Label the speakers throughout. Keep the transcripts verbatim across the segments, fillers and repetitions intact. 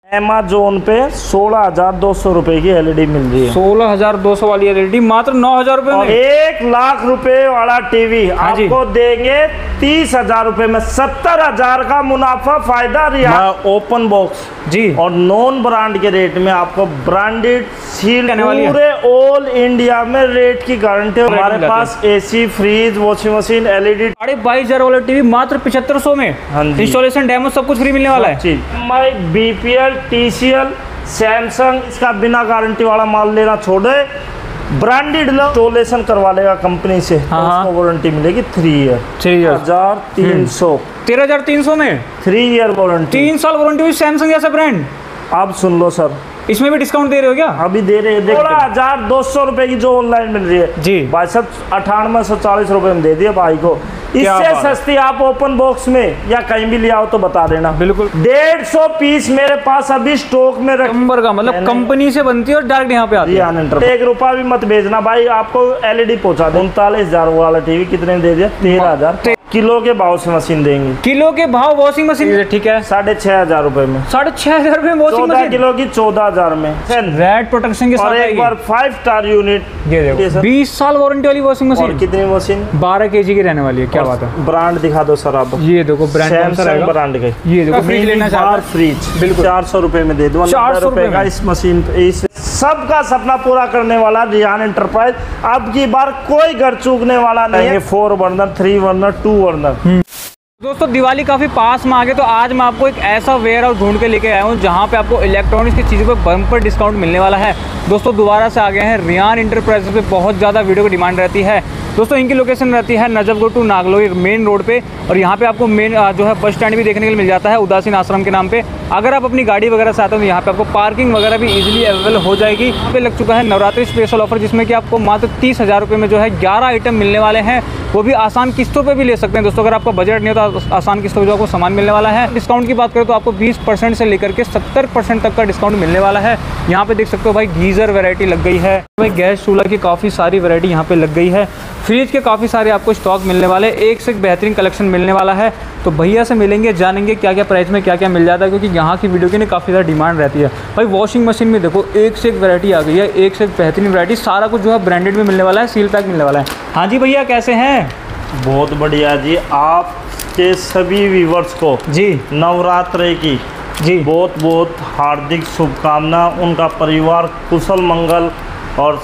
Speaker 1: Amazon पे सोलह हजार दो सौ रुपए की एलईडी मिल रही है।
Speaker 2: सोलह हजार दो सौ वाली एलईडी मात्र नौ हजार रुपए में।
Speaker 1: एक लाख रुपए वाला टीवी आपको देंगे तीस हजार रुपए में। सत्तर हजार का मुनाफा फायदा रिया ओपन बॉक्स
Speaker 2: जी
Speaker 1: और नॉन ब्रांड के रेट में आपको ब्रांडेड सील पूरे ऑल इंडिया में रेट की गारंटी। हमारे पास AC, fridge, washing machine, LED
Speaker 2: साढ़े बाईस हजार वाला टीवी मात्र पिछहत्तर सौ में।
Speaker 1: हाँ जी,
Speaker 2: इंस्टॉलेशन डेमो सब कुछ फ्री मिलने वाला है।
Speaker 1: बीपीएल, टीसीएल, सैमसंग, इसका बिना गारंटी वाला माल लेना छोड़े, ब्रांडेड लो इंस्टॉलेशन करवा लेगा कंपनी से। हाँ, उसको वारंटी मिलेगी थ्री ईयर छह हजार तीन सौ
Speaker 2: तेरह हजार तीन सौ में
Speaker 1: थ्री ईयर वारंटी, तीन
Speaker 2: साल वारंटी हुई सैमसंग जैसा ब्रांड।
Speaker 1: आप सुन लो सर,
Speaker 2: इसमें भी डिस्काउंट दे रहे हो क्या?
Speaker 1: अभी दे रहे हैं। सोलह हजार दो सौ रुपए की जो ऑनलाइन मिल रही है जी भाई साहब, अठानवे सौ चालीस रुपए में दे दिए भाई को। इससे सस्ती आप ओपन बॉक्स में या कहीं भी ले आओ तो बता देना। बिल्कुल डेढ़ सौ पीस मेरे पास अभी स्टॉक में नंबर का, मतलब कंपनी से बनती है और डायरेक्ट यहाँ पे आती है। एक रुपया भी मत भेजना भाई, आपको एलईडी पहुंचा दो। उनतालीस हजार वाला टीवी कितने में दे दिया? तेरह हजार किलो के भाव से मशीन देंगे। किलो के भाव वॉशिंग मशीन ठीक है साढ़े छह हजार रुपए में। साढ़े छह हजार रुपए वॉशिंग मशीन किलो की चौदह हजार में
Speaker 2: रेड प्रोटेक्शन के साथ।
Speaker 1: और एक बार फाइव स्टार यूनिट, ये देखो
Speaker 2: बीस साल वारंटी वाली वॉशिंग मशीन।
Speaker 1: कितनी मशीन?
Speaker 2: बारह केजी की रहने वाली है। क्या बात है?
Speaker 1: ब्रांड दिखा दो सर आप।
Speaker 2: ये देखो ब्रांड
Speaker 1: ब्रांड का,
Speaker 2: ये देखो फ्रिज लेना चाहता है,
Speaker 1: फ्रिज बिल्कुल चार सौ रुपए में दे दो। चार सौ रुपए का इस मशीन, इस सबका सपना पूरा करने वाला रिहान एंटरप्राइज। अब की बार कोई घर चूकने वाला नहीं है। Four burner, three burner, two burner.
Speaker 2: दोस्तों दिवाली काफ़ी पास में आ गए, तो आज मैं आपको एक ऐसा वेयर हाउस ढूंढ के लेके आया हूँ जहाँ पे आपको इलेक्ट्रॉनिक्स की चीज़ों पे बम्पर डिस्काउंट मिलने वाला है। दोस्तों दोबारा से आ गए हैं रिहान एंटरप्राइजेस पे। बहुत ज़्यादा वीडियो की डिमांड रहती है दोस्तों। इनकी लोकेशन रहती है Najafgarh to Nangloi main road पे, और यहाँ पे आपको मेन जो है बस स्टैंड भी देखने के लिए मिल जाता है उदासीन आश्रम के नाम पे। अगर आप अपनी गाड़ी वगैरह से आते हो तो यहाँ पे आपको पार्किंग वगैरह भी इजीली अवेलेबल हो जाएगी। यहाँ पे लग चुका है नवरात्रि स्पेशल ऑफर, जिसमें कि आपको मात्र तीस हज़ार रुपये में जो है ग्यारह आइटम मिलने वाले हैं, वो भी आसान किस्तों पे भी ले सकते हैं दोस्तों। अगर आपका बजट नहीं हो तो आसान किस्तों पे जो आपको सामान मिलने वाला है। डिस्काउंट की बात करें तो आपको बीस परसेंट से लेकर के सत्तर परसेंट तक का डिस्काउंट मिलने वाला है। यहाँ पे देख सकते हो भाई गीज़र वैरायटी लग गई है, भाई गैस चूल्हा की काफ़ी सारी वैरायटी यहाँ पे लग गई है। फ्रिज के काफ़ी सारे आपको स्टॉक मिलने वाले, एक से एक बेहतरीन कलेक्शन मिलने वाला है। तो भैया से मिलेंगे, जानेंगे क्या क्या प्राइस में क्या क्या मिल जाता है, क्योंकि यहाँ की वीडियो की ना काफ़ी ज़्यादा डिमांड रहती है। भाई वॉशिंग मशीन में देखो एक से एक वैरायटी आ गई है, एक से एक बेहतरीन वैरायटी। सारा कुछ जो है ब्रांडेड में मिलने वाला है, सील पैक मिलने वाला है। हाँ जी भैया कैसे हैं?
Speaker 1: बहुत बढ़िया जी। आपके सभी व्यूवर्स को जी नवरात्रि की जी बहुत बहुत हार्दिक शुभकामना। उनका परिवार कुशल मंगल और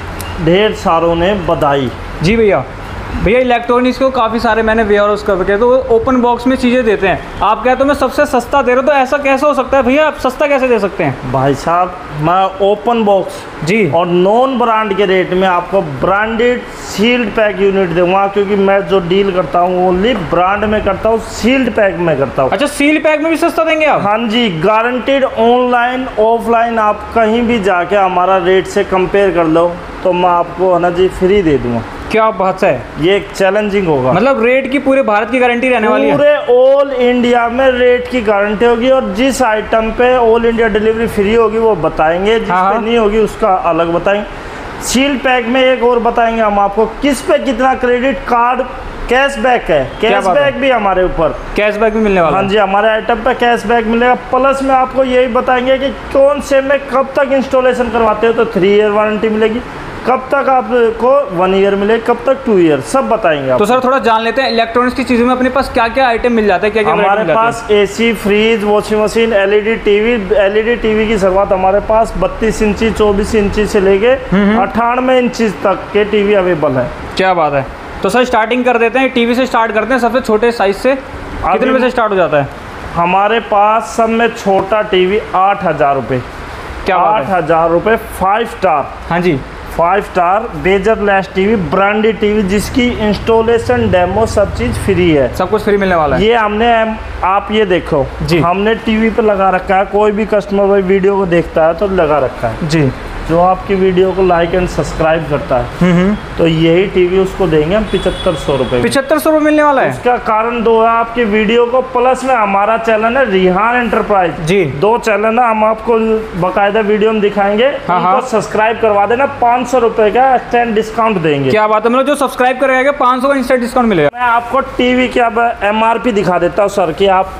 Speaker 1: ढेर सारों ने बधाई।
Speaker 2: जी भैया भैया इलेक्ट्रॉनिक्स को काफ़ी सारे मैंने वेयर हाउस कर रखे, तो ओपन बॉक्स में चीज़ें देते हैं। आप कहते हो मैं सबसे सस्ता दे रहा हूँ, तो ऐसा कैसे हो सकता है भैया? आप सस्ता कैसे दे सकते हैं?
Speaker 1: भाई साहब मैं ओपन बॉक्स जी और नॉन ब्रांड के रेट में आपको ब्रांडेड सील्ड पैक यूनिट दूंगा, क्योंकि मैं जो डील करता हूँ ओनली ब्रांड में करता हूँ, सील्ड पैक में करता हूँ।
Speaker 2: अच्छा सील्ड पैक में भी सस्ता देंगे आप?
Speaker 1: हाँ जी, गारंटीड। ऑनलाइन ऑफलाइन आप कहीं भी जाके हमारा रेट से कंपेयर कर लो तो मैं आपको है ना जी फ्री दे दूँगा।
Speaker 2: क्या बात है?
Speaker 1: ये एक चैलेंजिंग होगा, मतलब
Speaker 2: रेट की पूरे भारत की गारंटी रहने वाली है।
Speaker 1: पूरे ऑल इंडिया में रेट की गारंटी होगी, और जिस आइटम पे ऑल इंडिया डिलीवरी फ्री होगी वो बताएंगे, जिस पे नहीं होगी उसका अलग बताएंगे। सील पैक में एक और बताएंगे हम आपको किस पे कितना क्रेडिट कार्ड कैशबैक है। कैशबैक भी हमारे ऊपर
Speaker 2: कैशबैक भी मिलने वाला है।
Speaker 1: हाँ जी, हमारे आइटम पे कैशबैक मिलेगा। प्लस में आपको यही बताएंगे कि कौन से में कब तक इंस्टॉलेशन करवाते हो तो थ्री ईयर वारंटी मिलेगी, कब तक आपको वन ईयर मिले, कब तक टू ईयर, सब बताएंगे आप।
Speaker 2: तो सर थोड़ा जान लेते हैं इलेक्ट्रॉनिक्स की चीज़ों में अपने पास क्या क्या आइटम मिल जाता है, क्या क्या
Speaker 1: हमारे पास AC, fridge, washing machine, LED TV. LED TV की शुरुआत हमारे पास बत्तीस इंची, चौबीस इंची से लेके अट्ठानवे इंची तक के टीवी अवेलेबल है।
Speaker 2: क्या बात है? तो सर स्टार्टिंग कर देते हैं, टीवी से स्टार्ट करते हैं सबसे छोटे साइज से। कितने में से स्टार्ट हो जाता है?
Speaker 1: हमारे पास सब में छोटा टीवी आठ हजार रुपये।
Speaker 2: क्या
Speaker 1: आठ हजार रुपये फाइव स्टार।
Speaker 2: हाँ जी,
Speaker 1: five star bezel less TV, branded TV, जिसकी इंस्टॉलेशन डेमो सब चीज़ फ्री है।
Speaker 2: सब कुछ फ्री मिलने वाला है।
Speaker 1: ये हमने आप ये देखो जी, हमने टीवी पे लगा रखा है। कोई भी कस्टमर भाई वीडियो को देखता है तो लगा रखा है जी, जो आपकी वीडियो को लाइक एंड सब्सक्राइब करता है, तो यही टीवी उसको देंगे हम पिछहत्तर सौ रुपये।
Speaker 2: पिछहत्तर सौ रुपये मिलने वाला है।
Speaker 1: उसका कारण दो है, आपकी वीडियो को प्लस में हमारा चैनल है रिहान एंटरप्राइज जी, दो चैनल है, हम आपको बकायदा वीडियो में दिखाएंगे। हाँ, सब्सक्राइब करवा देना, पाँच सौ रुपये का इंस्टेंट डिस्काउंट देंगे। क्या बात है? मतलब जो सब्सक्राइब करेगा पाँच सौ का इंस्टेंट डिस्काउंट मिलेगा। मैं आपको टीवी की अब एम आर पी दिखा देता हूँ सर, की आप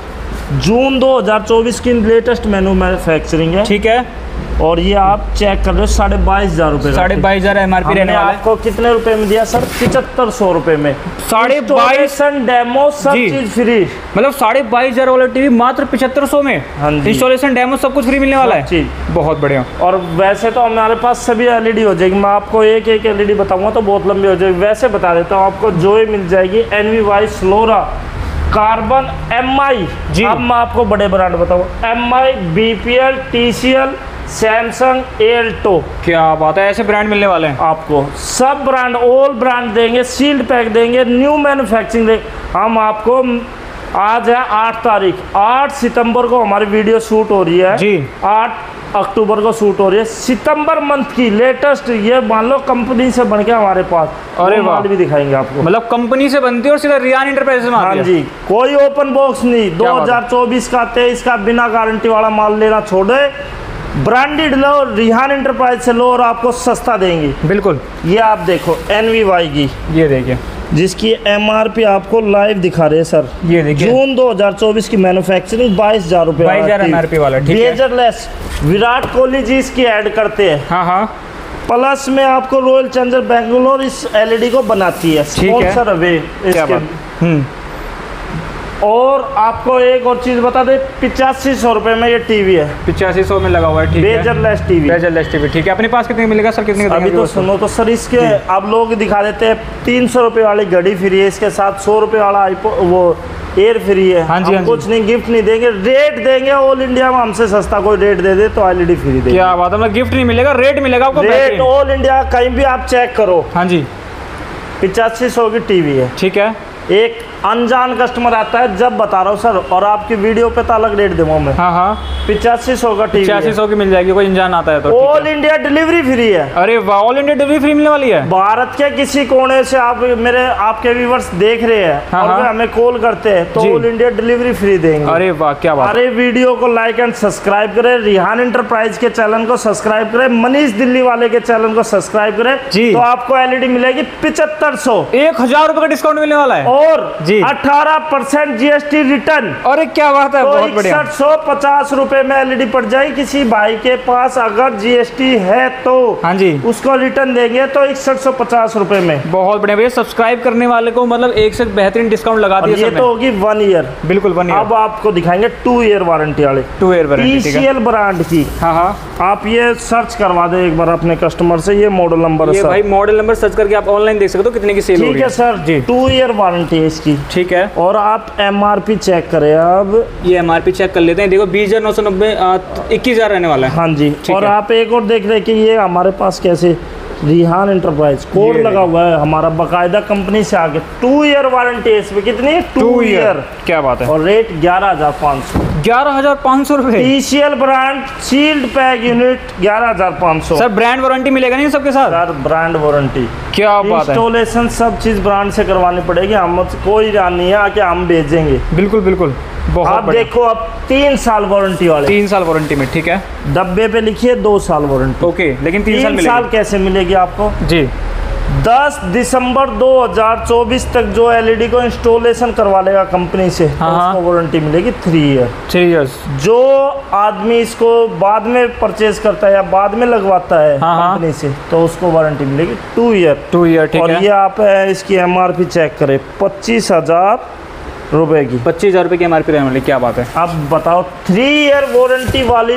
Speaker 1: जून दो हज़ार चौबीस की लेटेस्ट मेनू मैन्युफैक्चरिंग है।
Speaker 2: ठीक है।
Speaker 1: और ये आप चेक कर रहे हो साढ़े बाईस हजार रुपए
Speaker 2: साढ़े बाईस हजार एम आर पी रहने वाला है।
Speaker 1: आपको कितने रुपए में दिया सर? पिछहत्तर सौ रुपए में
Speaker 2: साढ़े बाईस
Speaker 1: डेमो सब चीज फ्री।
Speaker 2: मतलब साढ़े बाईस हजार वाला टीवी मात्र पिछहत्तर सौ में।
Speaker 1: हाँ जी।
Speaker 2: इंस्टॉलेशन डेमो सब कुछ फ्री मिलने वाला है। बहुत बढ़िया।
Speaker 1: और वैसे तो हमारे पास सभी एलईडी हो जाएगी, मैं आपको एक एक एलईडी बताऊंगा तो बहुत लंबी हो जाएगी। वैसे बता देता हूँ आपको, जोय मिल जाएगी, एनवीवाई, स्लोरा, कार्बन, एम आई। अब मैं आपको बड़े ब्रांड बताऊँ, M I, BPL, TCL, Samsung, एल्टो। क्या बात है, ऐसे ब्रांड मिलने वाले हैं आपको। सब ब्रांड, ऑल ब्रांड देंगे, सील्ड पैक देंगे, न्यू मैन्युफैक्चरिंग देंगे। हम आपको, आज है आठ तारीख, आठ सितंबर को हमारी वीडियो शूट हो रही है जी। आठ अक्टूबर को शूट हो रही है, सितंबर मंथ की लेटेस्ट। ये मान लो कंपनी से बन के हमारे पास, अरे माल भी दिखाएंगे आपको। मतलब कंपनी से बनती है और सीधा रियान इंटरप्राइजेज में आती है। हाँ जी, कोई ओपन बॉक्स नहीं। दो हज़ार चौबीस का, तेईस का बिना गारंटी वाला माल लेना छोड़े, ब्रांडेड लो, रिहान इंटरप्राइज से लो और आपको सस्ता देंगे। बिल्कुल। ये आप देखो एनवीवाई की, ये देखिए, जिसकी एमआरपी आपको लाइव दिखा रहे हैं सर। ये देखिए, जून दो हज़ार चौबीस की मैन्युफैक्चरिंग, बाईस हजार रुपए बाईस हजार एमआरपी वाला। बेजरलेस विराट कोहली जी इसकी ऐड करते हैं। हाँ हाँ। प्लस में आपको रॉयल चैलेंजर बेंगलोर इस एलईडी को बनाती है। स्पॉन्सर अवे इसके। और आपको एक और चीज बता दे, पिचासी सौ रुपए में ये टीवी है। पिचासी सौ में लगा हुआ है। Bezel-less TV. बेजरलेस टीवी, ठीक है। अपने पास कितने मिलेगा सर? कितने? अभी तो सुनो तो सर, इसके अब लोग दिखा देते हैं तीन सौ रुपए वाली घड़ी फ्री है, इसके साथ सौ रुपए वाला आईपो वो एयर फ्री है। हाँ जी, हाँ कुछ नहीं, गिफ्ट नहीं देंगे, रेट देंगे ऑल इंडिया में हमसे सस्ता कोई रेट दे दे तो एलईडी फ्री देंगे। क्या बात है, गिफ्ट नहीं मिलेगा, रेट मिलेगा आपको। रेट ऑल इंडिया कहीं भी आप चेक करो। हाँ जी, पिचासी सौ की टीवी है। ठीक है। एक अनजान कस्टमर आता है, जब बता रहा हूँ सर, और आपकी वीडियो पे तो अलग रेट दूंगा मैं। हाँ हाँ। पिचासी सौ का टीवी, पिचासी सौ की मिल जाएगी। कोई अनजान आता है तो ऑल इंडिया डिलीवरी फ्री है। अरे वाह, ऑल इंडिया डिलीवरी फ्री मिलने वाली है। भारत के किसी कोने से आप मेरे आपके व्यूअर्स देख रहे हैं, हाँ, और हाँ। हमें कॉल करते हैं तो ऑल इंडिया डिलीवरी फ्री देंगे। अरे वाह, क्या बात। अरे वीडियो को लाइक एंड सब्सक्राइब करें, रिहान इंटरप्राइज के चैनल को सब्सक्राइब करें, मनीष दिल्ली वाले के चैनल को सब्सक्राइब करें जी। तो आपको एलईडी मिलेगी पिछहत्तर सौ, एक हजार रुपए का डिस्काउंट मिलने वाला है। और जी अठारह परसेंट जीएसटी रिटर्न। अरे क्या बात है, तो बहुत बढ़िया। इकसठ सौ पचास रुपए में एलईडी पड़ जाएगी। किसी भाई के पास अगर जीएसटी है तो हाँ जी उसको रिटर्न देंगे तो इकसठ सौ पचास रुपए में। बहुत बढ़िया भैया, सब्सक्राइब करने वाले को मतलब एक से बेहतरीन डिस्काउंट लगा दिया। ये तो होगी वन ईयर। बिल्कुल वन ईयर। अब आपको दिखाएंगे टू ईयर वारंटी वाले, two year warranty TCL brand की। हाँ हाँ, आप ये सर्च करवा दे एक बार अपने कस्टमर से। ये मॉडल नंबर है भाई, मॉडल नंबर सर्च करके आप ऑनलाइन देख सकते हो कितने की सेल हो रही है। ठीक है sir ji, two year warranty है इसकी। ठीक है। और आप एमआरपी चेक करें। अब ये एमआरपी चेक कर लेते हैं। देखो बीस हजार नौ सौ नब्बे, इक्कीस हजार रहने वाला है। हाँ जी। और आप एक और देख रहे हैं कि ये हमारे पास कैसे रिहान इंटरप्राइज कोड लगा हुआ है हमारा, बाकायदा कंपनी से आगे। टू ईयर वारंटी है इसमें। कितनी? Two year. क्या बात है। और रेट ग्यारह हजार पाँच सौ ग्यारह हजार पाँच सौ रुपए। TCL brand sealed pack unit ग्यारह हजार पाँच सौ। सर ब्रांड वारंटी मिलेगा नहीं सबके साथ? Sir brand warranty. क्या बात है। इंस्टॉलेशन सब चीज ब्रांड से करवानी पड़ेगी, हम कोई नहीं है आके हम भेजेंगे। बिल्कुल बिल्कुल। आप देखो, अब तीन साल वारंटी वाले, तीन साल वारंटी में। ठीक है। डब्बे पे लिखिए दो साल वारंटी। ओके, लेकिन तीन, तीन साल, साल कैसे मिलेगी आपको जी? दस दिसंबर दो हज़ार चौबीस तक जो एलईडी को इंस्टॉलेशन करवा लेगा कंपनी से, हाँ, तो उसको वारंटी मिलेगी थ्री ईयर। Three years. जो आदमी इसको बाद में परचेज करता है या बाद में लगवाता है हाँ, कंपनी से, तो उसको वारंटी मिलेगी टू ईयर। Two year. ठीक है। और ये आप इसकी एमआरपी चेक करें, पच्चीस हजार रुपए की, पच्चीस हजार रुपए की एमआरपी रहने वाली। क्या बात है। अब बताओ, थ्री ईयर वारंटी वाली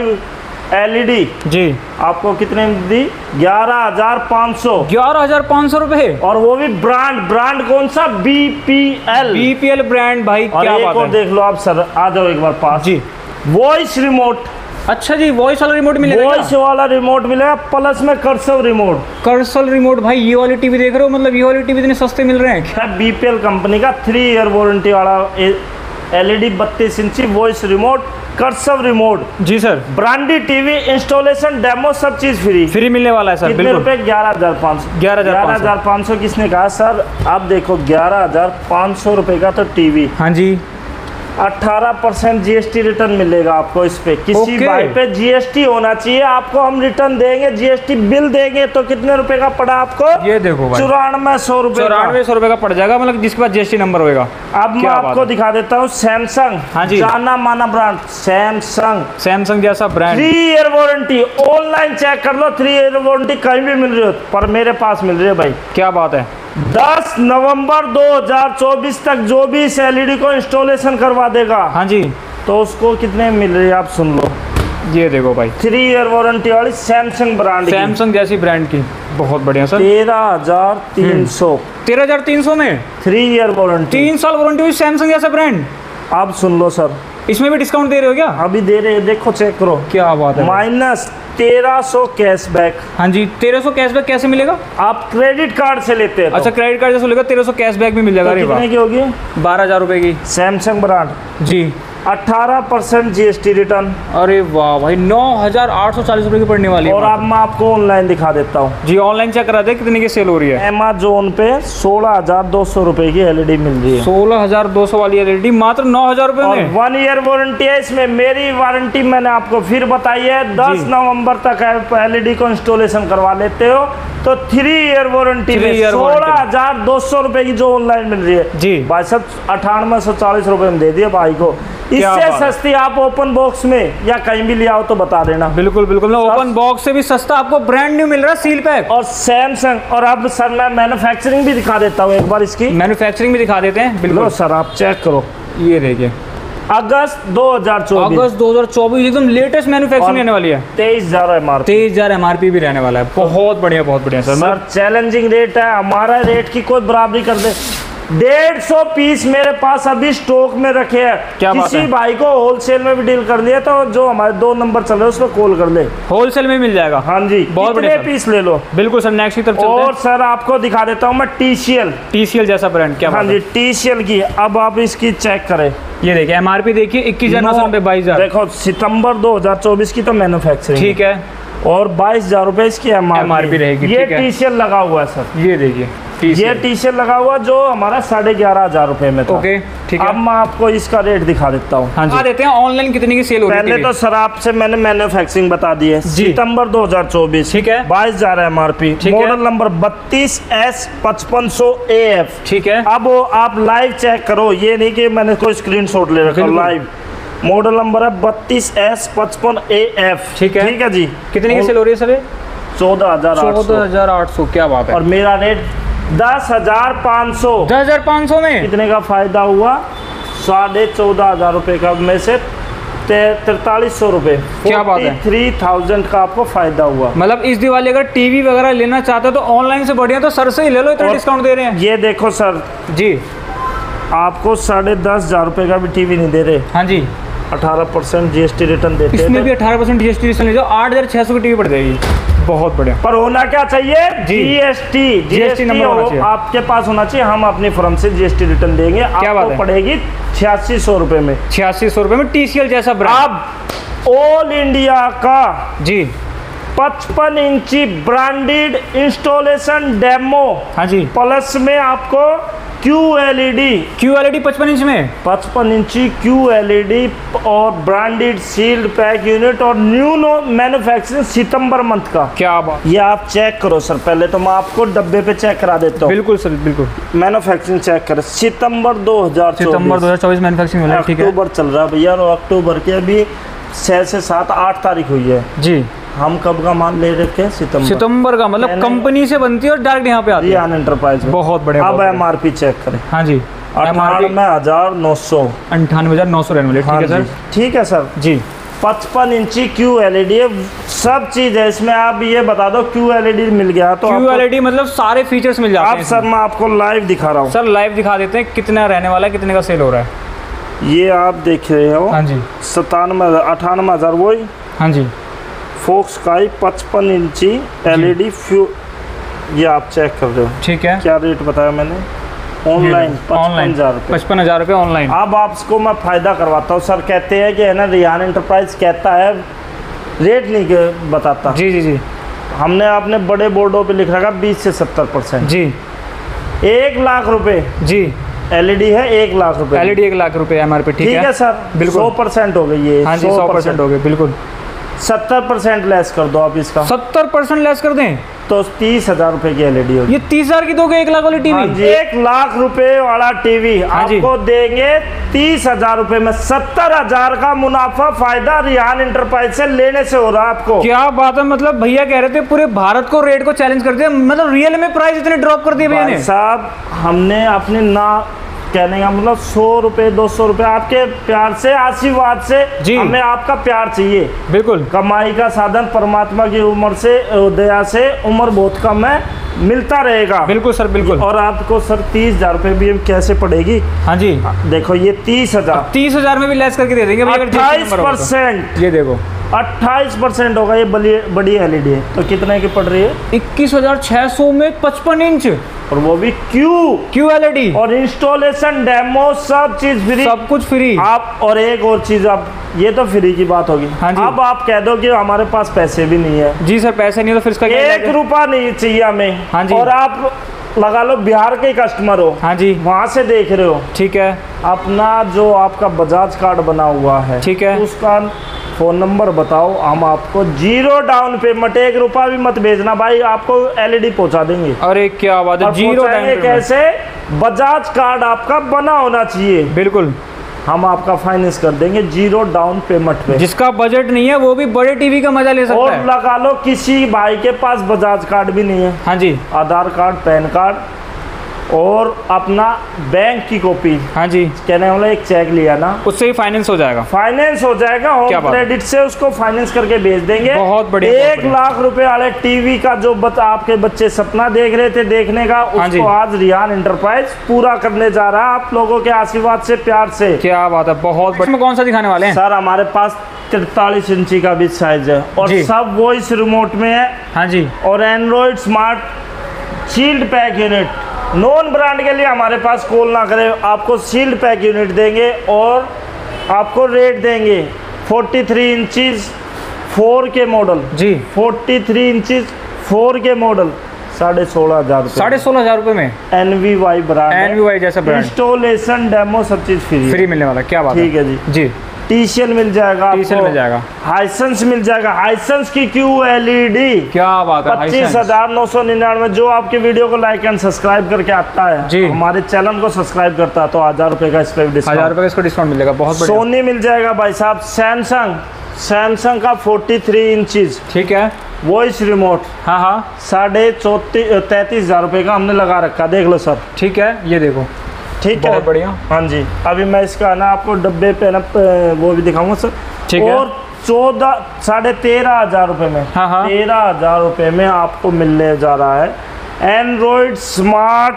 Speaker 1: एलईडी जी आपको कितने में दी? ग्यारह हजार पाँच सौ। ग्यारह हजार पाँच सौ रुपए। और वो भी ब्रांड। ब्रांड कौन सा? बीपीएल। बीपीएल ब्रांड भाई। क्या बात है। देख लो आप सर, आ जाओ एक बार पास जी। Voice remote. अच्छा जी, वॉइस वाला रिमोट मिलेगा? वॉइस वाला रिमोट मिलेगा, प्लस में कर्सर रिमोट। कर्सर रिमोट भाई, ये वाली टीवी देख रहे हो, मतलब ये वाली टीवी इतने सस्ते मिल रहे हैं क्या? बीपीएल कंपनी का थ्री ईयर वारंटी वाला एलईडी बत्तीस इंची वॉइस रिमोट, कर्सर रिमोट जी sir. Branded TV, installation, demo सब चीज फ्री फ्री मिलने वाला है सर। कितने रुपए? ग्यारह हजार पाँच सौ। ग्यारह हजार पाँच सौ किसने कहा सर? आप देखो, ग्यारह हजार पाँच सौ रुपए का तो टीवी। हाँ जी। अठारह परसेंट जीएसटी रिटर्न मिलेगा आपको इस पे। किसी
Speaker 2: okay.
Speaker 1: बाइक पे जीएसटी होना चाहिए, आपको हम रिटर्न देंगे, जीएसटी बिल देंगे तो कितने रुपए का पड़ा आपको?
Speaker 2: ये देखो भाई,
Speaker 1: चौरानवे सौ रुपए
Speaker 2: चौरानवे सौ रुपए का पड़ जाएगा, मतलब जिसके पास जीएसटी नंबर होगा।
Speaker 1: अब मैं आपको दिखा देता हूँ सैमसंग,
Speaker 2: हाँ जी,
Speaker 1: जाना माना ब्रांड सैमसंग,
Speaker 2: सैमसंग जैसा brand,
Speaker 1: three year warranty, online check कर लो, थ्री ईयर वारंटी कहीं भी मिल रही हो पर मेरे पास मिल रही है भाई।
Speaker 2: क्या बात है।
Speaker 1: दस नवंबर दो हज़ार चौबीस तक जो भी इस एलईडी को इंस्टॉलेशन करवा देगा, हाँ जी, तो उसको कितने मिल रही है आप सुन लो।
Speaker 2: ये देखो भाई,
Speaker 1: थ्री ईयर वारंटी वाली सैमसंग ब्रांड,
Speaker 2: सैमसंग जैसी ब्रांड की, बहुत बढ़िया सर।
Speaker 1: तेरह हजार तीन सौ
Speaker 2: तेरह हजार तीन सौ में
Speaker 1: थ्री ईयर वारंटी,
Speaker 2: तीन साल वारंटी हुई सैमसंग जैसा ब्रांड।
Speaker 1: आप सुन लो सर,
Speaker 2: इसमें भी डिस्काउंट दे रहे हो क्या?
Speaker 1: अभी दे रहे हैं, देखो चेक करो।
Speaker 2: क्या बात है।
Speaker 1: माइनस तेरह सौ कैशबैक।
Speaker 2: हाँ जी, तेरह सौ कैशबैक कैसे मिलेगा?
Speaker 1: आप क्रेडिट कार्ड से लेते हैं।
Speaker 2: अच्छा, क्रेडिट कार्ड से लेगा, तेरह सौ कैशबैक भी मिल जाएगा।
Speaker 1: तो कितने की होगी?
Speaker 2: बारह हजार रुपए की
Speaker 1: सैमसंग ब्रांड
Speaker 2: जी,
Speaker 1: अठारह परसेंट जीएसटी रिटर्न।
Speaker 2: अरे वाह भाई, नौ हजार आठ सौ चालीस रुपए की पड़ने वाली है।
Speaker 1: और अब मैं आपको ऑनलाइन दिखा देता हूँ
Speaker 2: जी, ऑनलाइन चेक करा दे कितने की सेल हो रही है।
Speaker 1: अमेज़न पे सोलह हजार दो सौ रुपए की एलईडी मिल रही है।
Speaker 2: सोलह हजार दो सौ वाली एलईडी मात्र नौ हजार रुपए में।
Speaker 1: वन ईयर वारंटी है इसमें। मेरी वारंटी मैंने आपको फिर बताई है, दस नवंबर तक एलईडी को इंस्टॉलेशन करवा लेते हो तो थ्री ईयर वारंटी में सोलह हजार दो सौ रुपए की जो ऑनलाइन मिल रही है
Speaker 2: जी,
Speaker 1: भाई साहब अठानवे सौ चालीस रुपए में दे दिए भाई को। इससे सस्ती आप ओपन बॉक्स में या कहीं भी ले आओ तो बता देना।
Speaker 2: बिल्कुल बिल्कुल, ओपन बॉक्स से भी सस्ता आपको ब्रांड न्यू मिल रहा है, सील पैक।
Speaker 1: और सैमसंग, और अब सर मैं मैन्युफैक्चरिंग भी दिखा देता हूँ एक बार इसकी।
Speaker 2: मैन्युफैक्चरिंग भी दिखा देते हैं। बिल्कुल
Speaker 1: सर, आप चेक करो।
Speaker 2: ये देखिए,
Speaker 1: अगस्त दो हज़ार चौबीस,
Speaker 2: अगस्त दो हज़ार चौबीस एकदम लेटेस्ट मैन्युफैक्चरिंग रहने वाली है।
Speaker 1: तेईस हजार एमआरपी,
Speaker 2: तेईस हजार एमआरपी भी रहने वाला है। बहुत बढ़िया, बहुत बढ़िया सर।
Speaker 1: सर चैलेंजिंग रेट है हमारा, रेट की कोई बराबरी कर दे। डेढ़ सौ पीस मेरे पास अभी स्टॉक में रखे हैं।
Speaker 2: क्या
Speaker 1: किसी भाई को होलसेल में भी डील कर लिया तो जो हमारे दो नंबर चल रहे हैं उस पर कॉल कर ले,
Speaker 2: होलसेल में मिल जाएगा।
Speaker 1: हाँ जी, बहुत बढ़िया पीस ले लो।
Speaker 2: बिल्कुल सर, नेक्स्ट की तरफ चलते हैं।
Speaker 1: और सर आपको दिखा देता हूँ मैं टीसीएल,
Speaker 2: टीसीएल जैसा ब्रांड। क्या
Speaker 1: हाँ जी, टीसीएल की। अब आप इसकी चेक करें,
Speaker 2: ये देखिए एमआरपी देखिए, इक्कीस हजार नौ सौ नब्बे, बाईस हजार।
Speaker 1: देखो सितंबर दो हज़ार चौबीस की तो मैन्युफैक्चरिंग,
Speaker 2: ठीक है,
Speaker 1: और बाईस हजार रुपए इसकी एमआरपी रहेगी। ये टीसीएल लगा हुआ है सर,
Speaker 2: ये देखिए
Speaker 1: ये टीसीएल लगा हुआ जो हमारा साढ़े ग्यारह हजार रुपए में था।
Speaker 2: ओके, ठीक है।
Speaker 1: अब मैं आपको इसका रेट दिखा देता हूँ।
Speaker 2: हाँ जी, देते हैं ऑनलाइन कितने की सेल हो रही है।
Speaker 1: पहले तो सर आपसे मैंने मैन्युफैक्चरिंग बता दी है, सितंबर दो हज़ार चौबीस, ठीक है, बाईस हजार एमआरपी, मॉडल नंबर बत्तीस एस पचपन सौ ए एफ,
Speaker 2: ठीक है।
Speaker 1: अब आप लाइव चेक करो, ये नहीं कि मैंने कोई स्क्रीनशॉट ले रखा, लाइव मॉडल नंबर है बत्तीस एस पचपन ए एफ, ठीक है, ठीक है जी।
Speaker 2: कितने की सेल हो रही है सर?
Speaker 1: चौदह हजार
Speaker 2: चौदह हजार आठ सौ। क्या बात है।
Speaker 1: और मेरा रेट दस हजार पाँच सौ।
Speaker 2: दस हजार पाँच सौ में
Speaker 1: कितने का फायदा हुआ? साढ़े चौदह हजार रुपए का में से तैतालीस सौ रुपए,
Speaker 2: क्या बात है,
Speaker 1: थ्री थाउजेंड का आपको फायदा हुआ।
Speaker 2: मतलब इस दिवाली अगर टीवी वगैरह लेना चाहते हो तो ऑनलाइन से बढ़िया तो सर से ही ले लो, इतना डिस्काउंट दे रहे हैं।
Speaker 1: ये देखो सर
Speaker 2: जी,
Speaker 1: आपको साढ़े दस हजार रुपए का भी टीवी नहीं दे रहे।
Speaker 2: हाँ जी,
Speaker 1: अठारह परसेंट जीएसटी रिटर्न देते हैं,
Speaker 2: इसमें भी अठारह परसेंट जीएसटी रिटर्न ले जाओ, आठ हजार छह सौ की टीवी पड़ जाएगी। बहुत बढ़िया,
Speaker 1: पर होना क्या चाहिए? जीएसटी, जीएसटी नंबर आपके पास होना चाहिए। हम अपनी फर्म से जीएसटी रिटर्न देंगे, आपको पड़ेगी छियासी सौ रुपए में,
Speaker 2: छियासी सौ रुपए में टीसीएल जैसा ब्रांड।
Speaker 1: अब ऑल इंडिया का
Speaker 2: जी
Speaker 1: पचपन इंची ब्रांडेड इंस्टॉलेशन डेमो,
Speaker 2: हाँ जी,
Speaker 1: प्लस में आपको क्यू एलईडी,
Speaker 2: क्यू एलईडी पचपन इंच में,
Speaker 1: पचपन इंची क्यू एलईडी और ब्रांडेड सील्ड पैक यूनिट और न्यू नो मैन्युफैक्चरिंग सितंबर मंथ का। क्या बात, ये आप चेक करो सर। पहले तो मैं आपको डब्बे पे चेक करा देता हूँ।
Speaker 2: बिल्कुल सर, बिल्कुल
Speaker 1: मैन्युफैक्चरिंग चेक करें, सितंबर दो हजार
Speaker 2: सितंबर दो हजार चौबीस मैन्युफैक्चरिंग वाला, ठीक है।
Speaker 1: अक्टूबर चल रहा है भैया, और अक्टूबर के अभी छह से सात आठ तारीख हुई है जी। हम कब का माल ले रखे हैं? सितंबर, सितंबर का, मतलब कंपनी से बनती है और डायरेक्ट यहाँ पे आती है रियान एंटरप्राइज में। बहुत बढ़िया। अब एमआरपी चेक करें। हाँ जी, अठानवे हजार नौ सौ, अंठानवे हजार नौ सौ रहने वाले, ठीक है सर, ठीक है सर जी। पचपन इंची क्यू एलईडी सब चीज है इसमें। आप ये बता दो क्यू एलईडी मिल गया तो
Speaker 2: क्यू एलईडी मतलब सारे फीचर्स मिल जाते हैं।
Speaker 1: अब सर मैं आपको लाइव दिखा रहा हूँ।
Speaker 2: सर लाइव दिखा देते हैं कितना रहने वाला है, कितने का सेल हो रहा है।
Speaker 1: ये आप देख रहे हो, हाँ जी, सतानवे हजार अठानवे हजार वही, हाँ जी, फोक्स काई पचपन इंची एलईडी फ्यू, ये आप चेक कर रहे हो, ठीक है। क्या रेट बताया मैंने? ऑनलाइन पचपन हजार रुपये, पचपन हजार रुपये ऑनलाइन। अब आपको मैं फायदा करवाता हूँ। सर कहते हैं कि है ना, रियान एंटरप्राइज कहता है रेट नहीं बताता। जी जी जी, हमने आपने बड़े बोर्डों पे लिख रखा बीस से सत्तर परसेंट जी, एक लाख रुपए जी, एलईडी है एक लाख रुपए।
Speaker 2: एलईडी एक लाख रुपए एमआरपी, ठीक है,
Speaker 1: है सर, बिल्कुल सौ परसेंट हो गई है।
Speaker 2: हाँ जी, सौ परसेंट हो गए, बिल्कुल।
Speaker 1: सत्तर परसेंट लेस कर दो आप इसका।
Speaker 2: सत्तर परसेंट लेस कर दें
Speaker 1: तो तीस हजार रुपए की एलईडी होगी।
Speaker 2: ये तीस हजार की दोगे एक लाख वाली टीवी?
Speaker 1: हाँ जी, एक लाख रुपए वाला टीवी
Speaker 2: हाँ
Speaker 1: आपको देंगे तीस हजार रुपए में। सत्तर हजार का मुनाफा फायदा रिहान इंटरप्राइज से लेने से हो रहा है आपको।
Speaker 2: क्या बात है, मतलब भैया कह रहे थे पूरे भारत को रेट को चैलेंज कर दिया, मतलब रियल में प्राइस इतने ड्रॉप कर दिए भैया ने।
Speaker 1: साहब हमने अपने ना कहने का मतलब सौ रुपए दो सौ रुपए आपके प्यार से, आशीर्वाद से, हमें आपका प्यार चाहिए।
Speaker 2: बिल्कुल,
Speaker 1: कमाई का साधन परमात्मा की उम्र से दया से उम्र बहुत कम है, मिलता रहेगा।
Speaker 2: बिल्कुल सर, बिल्कुल।
Speaker 1: और आपको सर तीस हजार रुपए भी कैसे पड़ेगी?
Speaker 2: हाँ जी,
Speaker 1: देखो ये तीस हजार
Speaker 2: तीस हजार में भी लेस करके दे देंगे।
Speaker 1: अट्ठाईस परसेंट
Speaker 2: ये देखो,
Speaker 1: अट्ठाईस परसेंट होगा। ये बड़ी बड़ी एलईडी है तो कितने की पड़ रही है?
Speaker 2: इक्कीस हजार छह सौ में पचपन इंच,
Speaker 1: और वो भी क्यू
Speaker 2: क्यू एलईडी,
Speaker 1: और इंस्टॉलेशन डेमो सब चीज फ्री,
Speaker 2: सब कुछ फ्री।
Speaker 1: आप और एक और चीज, आप ये तो फ्री की बात होगी।
Speaker 2: हाँ जी।
Speaker 1: अब आप कह दो कि हमारे पास पैसे भी नहीं है।
Speaker 2: जी सर, पैसे नहीं तो फिर इसका
Speaker 1: एक रुपया नहीं चाहिए हमें।
Speaker 2: हाँ जी।
Speaker 1: और आप लगा लो बिहार के कस्टमर हो,
Speaker 2: हाँ जी,
Speaker 1: वहां से देख रहे हो,
Speaker 2: ठीक है,
Speaker 1: अपना जो आपका बजाज कार्ड बना हुआ है,
Speaker 2: ठीक है,
Speaker 1: उसका फोन नंबर बताओ, हम आपको जीरो डाउन पेमेंट, एक रुपया भी मत भेजना भाई, आपको एलईडी पहुंचा देंगे।
Speaker 2: अरे क्या बात है, जीरो डाउन पेमेंट
Speaker 1: कैसे? बजाज कार्ड आपका बना होना चाहिए।
Speaker 2: बिल्कुल,
Speaker 1: हम आपका फाइनेंस कर देंगे जीरो डाउन पेमेंट पे।
Speaker 2: जिसका बजट नहीं है वो भी बड़े टीवी का मजा ले सकता
Speaker 1: और
Speaker 2: है।
Speaker 1: लगा लो किसी भाई के पास बजाज कार्ड भी नहीं है,
Speaker 2: हाँ जी,
Speaker 1: आधार कार्ड, पैन कार्ड और अपना बैंक की कॉपी,
Speaker 2: हाँ जी,
Speaker 1: कहने वाला एक चेक लिया ना,
Speaker 2: उससे ही फाइनेंस हो जाएगा।
Speaker 1: फाइनेंस हो जाएगा, होम क्रेडिट से उसको फाइनेंस करके भेज देंगे।
Speaker 2: बहुत बढ़िया।
Speaker 1: एक लाख रुपए वाले टीवी का जो बत, आपके बच्चे सपना देख रहे थे देखने का,
Speaker 2: हाँ
Speaker 1: उसको आज रिहान इंटरप्राइज पूरा करने जा रहा है, आप लोगों के आशीर्वाद से, प्यार से।
Speaker 2: क्या बात है, बहुत बढ़िया। कौन सा दिखाने वाले हैं
Speaker 1: सर? हमारे पास तिरतालीस इंची का भी साइज है और सब वॉइस रिमोट में है।
Speaker 2: हाँ जी,
Speaker 1: और android smart sealed pack unit, non brand के लिए हमारे पास कॉल ना करें, आपको शील्ड पैक यूनिट देंगे और आपको रेट देंगे तैंतालीस इंचेस फोर के मॉडल जी, तैंतालीस इंचेस फोर के मॉडल साढ़े सोलह हजार
Speaker 2: साढ़े सोलह हजार रुपए में।
Speaker 1: एनवीवाई ब्रांड,
Speaker 2: एनवीवाई जैसा ब्रांड,
Speaker 1: इंस्टॉलेशन डेमो सब चीज फ्री
Speaker 2: फ्री मिलने वाला। क्या बात है,
Speaker 1: ठीक है जी
Speaker 2: जी।
Speaker 1: टीसीएल मिल जाएगा,
Speaker 2: टीसीएल मिल जाएगा,
Speaker 1: हाइसेंस मिल जाएगा, हाइसेंस की क्यू एलईडी।
Speaker 2: क्या बात है,
Speaker 1: पच्चीस हजार नौ सौ निन्यानवे। जो आपके वीडियो को लाइक एंड सब्सक्राइब करके आता है
Speaker 2: जी,
Speaker 1: हमारे चैनल को सब्सक्राइब करता है तो हजार रुपए का इस पे डिस्काउंट,
Speaker 2: हजार रुपए का इसको डिस्काउंट मिलेगा। बहुत बढ़िया।
Speaker 1: सोनी मिल जाएगा भाई साहब, सैमसंग सैमसंग का तैंतालीस इंचेस,
Speaker 2: ठीक है,
Speaker 1: वॉइस रिमोट,
Speaker 2: हाँ हाँ,
Speaker 1: साढ़े चौतीस तैतीस हजार रुपए का हमने लगा रखा, देख लो सर,
Speaker 2: ठीक है, ये देखो,
Speaker 1: ठीक है,
Speaker 2: बहुत बढ़िया।
Speaker 1: हाँ जी, अभी मैं इसका ना आपको डब्बे पे ना वो भी दिखाऊंगा सर,
Speaker 2: ठीक है।
Speaker 1: और चौदह साढ़े तेरह हजार रुपए में,
Speaker 2: हाँ हाँ,
Speaker 1: तेरह हजार रुपए में आपको मिलने जा रहा है android smart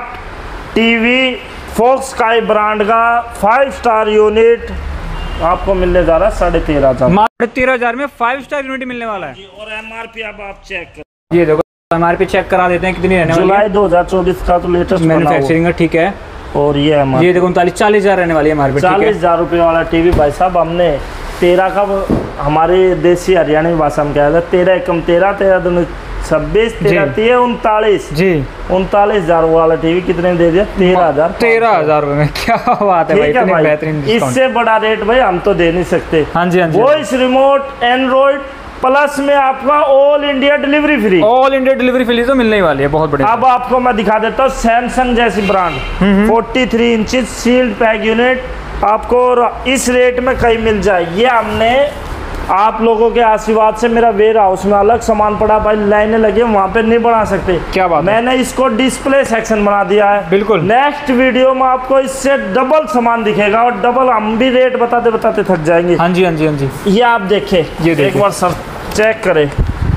Speaker 1: TV Foxsky brand का फाइव स्टार यूनिट आपको मिलने जा रहा है साढ़े तेरह हजार
Speaker 2: साढ़े तेरह हजार में फाइव स्टार यूनिट मिलने वाला है।
Speaker 1: और एमआरपी अब आप चेक कर,
Speaker 2: ये देखो एमआरपी चेक करा देते हैं कितनी रहने वाली है।
Speaker 1: जुलाई दो हजार चौबीस का तो लेटेस्ट
Speaker 2: मैन्युफैक्चरिंग है, ठीक है।
Speaker 1: और ये
Speaker 2: ये देखो उनतालीस चालीस हजार रहने वाली है एमआरपी,
Speaker 1: चालीस हजार रुपये वाला टीवी भाई साहब हमने तेरह का, हमारे देसी हरियाणवी भाषा में क्या है, तेरह एकम तेरह, तेरह दोनों छब्बीस, तेरह तीन उनतालीस जी, उनतालीस हजार वाला टीवी कितने में दे दिया? तेरह हजार
Speaker 2: तेरह हजार रुपए में। क्या बात है भाई, इतनी बेहतरीन डिस्काउंट।
Speaker 1: इससे बड़ा रेट भाई हम तो दे नहीं सकते।
Speaker 2: हाँ जी, हाँ जी।
Speaker 1: वॉइस रिमोट एंड्रॉइड प्लस में आपका all India delivery free,
Speaker 2: all India delivery free तो मिलने ही वाली है। बहुत बढ़िया।
Speaker 1: अब आपको मैं दिखा देता हूँ सैमसंग जैसी ब्रांड, तैंतालीस इंचेस शील्ड पैक यूनिट आपको इस रेट में कहीं मिल जाए। ये हमने आप लोगों के आशीर्वाद से, मेरा वेयर हाउस में अलग सामान पड़ा भाई, लाइनें लगी, वहाँ पे नहीं बना सकते।
Speaker 2: क्या बात,
Speaker 1: मैंने इसको डिस्प्ले सेक्शन बना दिया है।
Speaker 2: बिल्कुल,
Speaker 1: नेक्स्ट वीडियो में आपको इससे डबल सामान दिखेगा और डबल, हम भी रेट बताते बताते थक जाएंगे।
Speaker 2: हाँ जी, हाँ जी, हाँ जी।
Speaker 1: ये आप देखे, ये एक बार सर चेक करें,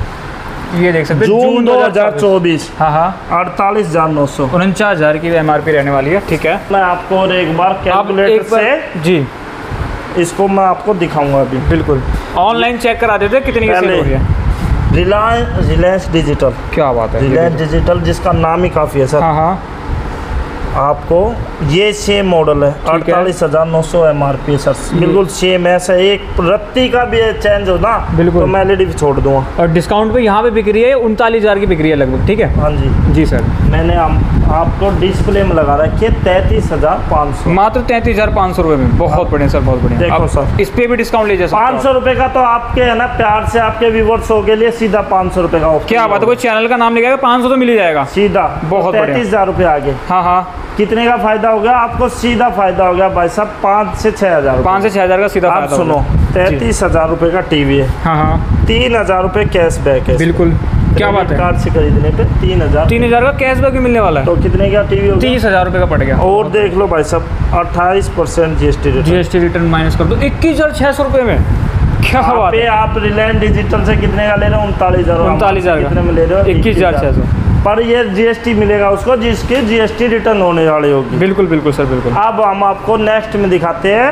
Speaker 2: ये देख सकते
Speaker 1: जून दो हजार चौबीस,
Speaker 2: हाँ हाँ,
Speaker 1: अड़तालीस हजार नौ सौ
Speaker 2: उनचास हजार की एमआरपी रहने वाली है, ठीक है।
Speaker 1: मैं आपको और एक बार कैलकुलेटर से
Speaker 2: जी
Speaker 1: इसको मैं आपको दिखाऊंगा अभी।
Speaker 2: बिल्कुल, ऑनलाइन चेक करा देते कितनी की सेल हो रही है।
Speaker 1: रिलायंस रिलायंस डिजिटल,
Speaker 2: क्या बात है,
Speaker 1: रिलायंस डिजिटल जिसका नाम ही काफ़ी है सर।
Speaker 2: हाँ हाँ,
Speaker 1: आपको ये सेम मॉडल है, अड़तालीस हजार नौ सौ एम आर पी सर, बिल्कुल सेम ऐसा। एक रत्ती का भी चेंज हो ना बिल्कुल तो मैं एल ई डी भी छोड़ दूंगा।
Speaker 2: और डिस्काउंट पे यहाँ पे बिक रही है उनतालीस हजार की बिक रही है लगभग, ठीक है।
Speaker 1: हाँ जी
Speaker 2: जी सर।
Speaker 1: मैंने हम, आपको डिस्प्ले में लगा रखी है तैंतीस हजार पाँच सौ,
Speaker 2: मात्र तैंतीस हजार पाँच सौ रुपये में। बहुत बढ़िया सर, बहुत बढ़िया।
Speaker 1: देखो सर,
Speaker 2: इस पे भी डिस्काउंट ले जाए
Speaker 1: पाँच सौ रुपये का तो आपके है ना प्यार से आपके व्यूवर्सों के लिए सीधा पाँच सौ रुपये का।
Speaker 2: क्या बात है, कोई चैनल का नाम लिखेगा पाँच सौ तो मिल ही जाएगा सीधा। बहुत
Speaker 1: तैंतीस हजार रुपये आगे।
Speaker 2: हाँ हाँ,
Speaker 1: कितने का फायदा हो गया आपको? सीधा फायदा हो गया भाई साहब पाँच से छह हजार
Speaker 2: पाँच से छह हजार का सीधा।
Speaker 1: आप सुनो, तैंतीस हजार रुपये का टीवी है।
Speaker 2: हाँ हाँ,
Speaker 1: तीन हजार रुपये कैश बैक है।
Speaker 2: बिल्कुल, क्या बात है।
Speaker 1: कार्ड से खरीदने पे तीन हजार
Speaker 2: तीन हजार का कैश बैक भी मिलने वाला है।
Speaker 1: तो कितने का टीवी होगा?
Speaker 2: तीस हजार रुपये का पड़ गया।
Speaker 1: और देख लो भाई साहब अट्ठाईस percent G S T
Speaker 2: G S T return minus कर दो, इक्कीस हजार छह सौ रुपये में। क्या बात है।
Speaker 1: आप रिलायंस डिजिटल से कितने का ले रहे हो? उनतालीस हजार
Speaker 2: उनतालीस हजार
Speaker 1: कितने में ले रहे हो?
Speaker 2: इक्कीस हजार छह सौ।
Speaker 1: पर ये जीएसटी मिलेगा उसको जिसकी जीएसटी रिटर्न होने वाली होगी।
Speaker 2: बिल्कुल बिल्कुल सर, बिल्कुल।
Speaker 1: अब हम आपको नेक्स्ट में दिखाते हैं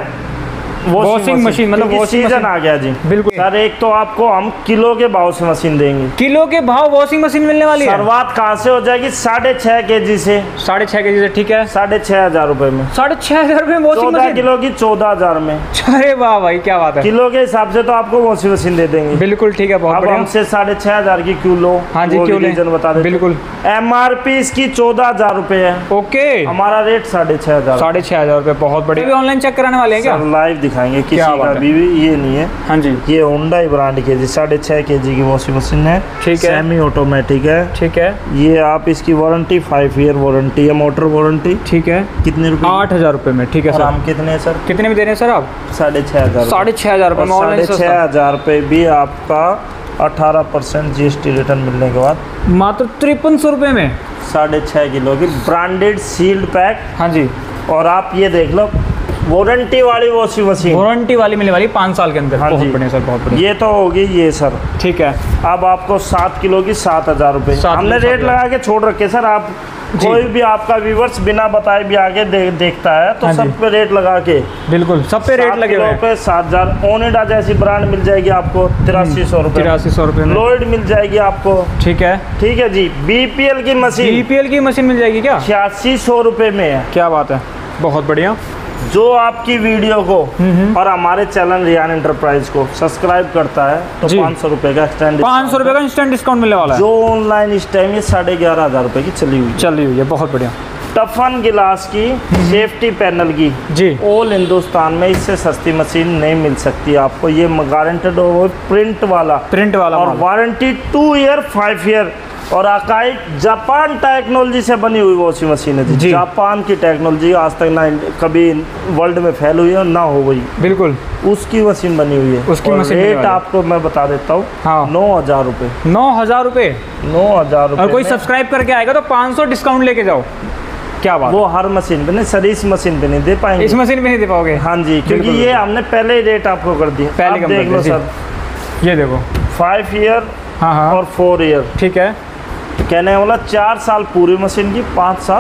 Speaker 2: वॉशिंग मशीन, मतलब वॉशिंग
Speaker 1: सीजन आ गया जी।
Speaker 2: बिल्कुल
Speaker 1: सर, एक तो आपको हम किलो के भाव से मशीन देंगे।
Speaker 2: किलो के भाव वॉशिंग मशीन मिलने वाली है।
Speaker 1: शुरुआत कहाँ से हो जाएगी? साढ़े छह के जी से।
Speaker 2: साढ़े छह के जी से, ठीक है।
Speaker 1: साढ़े छह हजार रुपए में।
Speaker 2: साढ़े छह हजार रुपए में वॉशिंग मशीन
Speaker 1: किलो की चौदह हजार में।
Speaker 2: अरे वाह भाई, क्या बात है।
Speaker 1: किलो के हिसाब से तो आपको वॉशिंग मशीन दे देंगे।
Speaker 2: बिल्कुल ठीक है, बहुत बढ़िया।
Speaker 1: हमसे साढ़े छह हजार की क्यों लो?
Speaker 2: हाँ जी, क्यों
Speaker 1: रीजन बता दें।
Speaker 2: बिल्कुल।
Speaker 1: एम आर पी इसकी चौदह हजार रुपए है।
Speaker 2: ओके,
Speaker 1: हमारा रेट साढ़े छह हजार
Speaker 2: साढ़े छह हजार रुपए। बहुत बढ़िया। ऑनलाइन चेक कराने वाले हैं क्या?
Speaker 1: लाइव दिखाएंगे, किसी का भी ये नहीं है।
Speaker 2: हाँ जी,
Speaker 1: ये होंडा ब्रांड के जी साढ़े छह के जी की वॉशिंग मशीन है।
Speaker 2: ठीक है,
Speaker 1: सेमी ऑटोमेटिक है।
Speaker 2: ठीक है।
Speaker 1: ये आप इसकी वारंटी फाइव ईयर वारंटी है, मोटर वारंटी।
Speaker 2: ठीक है।
Speaker 1: कितने रुपए?
Speaker 2: आठ हजार रुपए में, ठीक है सर।
Speaker 1: हम कितने हैं सर?
Speaker 2: कितने में दे रहे हैं सर आप?
Speaker 1: साढ़े छह हजार।
Speaker 2: साढ़े छह हजार रुपए में
Speaker 1: साढ़े छह हजार रुपये भी आपका अठारह percent G S T return मिलने के बाद
Speaker 2: मात्र तिरपन सौ रुपये में
Speaker 1: साढ़े छः किलो की ब्रांडेड सील्ड पैक।
Speaker 2: हाँ जी।
Speaker 1: और आप ये देख लो वारंटी वाली वॉशिंग मशीन,
Speaker 2: वारंटी वाली मिलने वाली पाँच साल के अंदर।
Speaker 1: हाँ
Speaker 2: बहुत बढ़िया सर, बहुत बढ़िया।
Speaker 1: ये तो होगी ये सर,
Speaker 2: ठीक है।
Speaker 1: अब आपको सात किलो की सात हजार रुपये हमने रेट लगा के छोड़ रखे सर। आप कोई भी आपका व्यूवर्स बिना बताए भी आगे दे, देखता है तो सब पे रेट लगा के,
Speaker 2: बिल्कुल सब पे रेट लगे हुए हैं।
Speaker 1: सात हजार ओनिडा जैसी ब्रांड मिल जाएगी आपको तिरासी सौ रुपये
Speaker 2: तिरासी सौ रुपये।
Speaker 1: लॉयड मिल जाएगी आपको, ठीक है। ठीक है जी। बीपीएल की मशीन,
Speaker 2: बीपीएल की मशीन मिल जाएगी क्या?
Speaker 1: छियासी सौ रुपये में है।
Speaker 2: क्या बात है, बहुत बढ़िया।
Speaker 1: जो आपकी वीडियो को और हमारे चैनल रियान एंटरप्राइज को सब्सक्राइब करता है तो पाँच सौ रुपये का एक्सटेंड
Speaker 2: पाँच सौ रुपये का इंस्टेंट डिस्काउंट मिलने वाला है।
Speaker 1: जो ऑनलाइन इस टाइम ये साढ़े ग्यारह हजार रुपये की चली हुई
Speaker 2: चली हुई है। बहुत बढ़िया।
Speaker 1: टफन गिलास की सेफ्टी पैनल की
Speaker 2: जी,
Speaker 1: ऑल हिंदुस्तान में इससे सस्ती मशीन नहीं मिल सकती आपको। ये गारंटेड हो, प्रिंट वाला
Speaker 2: प्रिंट वाला
Speaker 1: और warranty two year five year और अकाई जापान टेक्नोलॉजी से बनी हुई वॉशिंग मशीन है जी। जापान की टेक्नोलॉजी आज तक ना कभी वर्ल्ड में फैल हुई है और ना हो गई।
Speaker 2: बिल्कुल,
Speaker 1: उसकी मशीन बनी हुई है।
Speaker 2: उसकी मशीन
Speaker 1: रेट आपको मैं बता देता हूँ। हाँ, नौ हजार रुपये
Speaker 2: नौ हजार रुपये
Speaker 1: नौ हजार रुपये
Speaker 2: और कोई सब्सक्राइब करके आएगा तो पाँच सौ डिस्काउंट लेके जाओ। क्या बात?
Speaker 1: वो हर मशीन पे नहीं सर, इस मशीन पे नहीं दे पाएंगे।
Speaker 2: इस मशीन पे नहीं दे पाओगे?
Speaker 1: हाँ जी, क्योंकि ये हमने पहले ही रेट आपको कर दिया।
Speaker 2: पहले
Speaker 1: देख लो सर,
Speaker 2: ये देखो
Speaker 1: फाइव ईयर
Speaker 2: हाँ हाँ
Speaker 1: और फोर ईयर,
Speaker 2: ठीक है।
Speaker 1: कहने वाला चार साल पूरी मशीन की, पाँच साल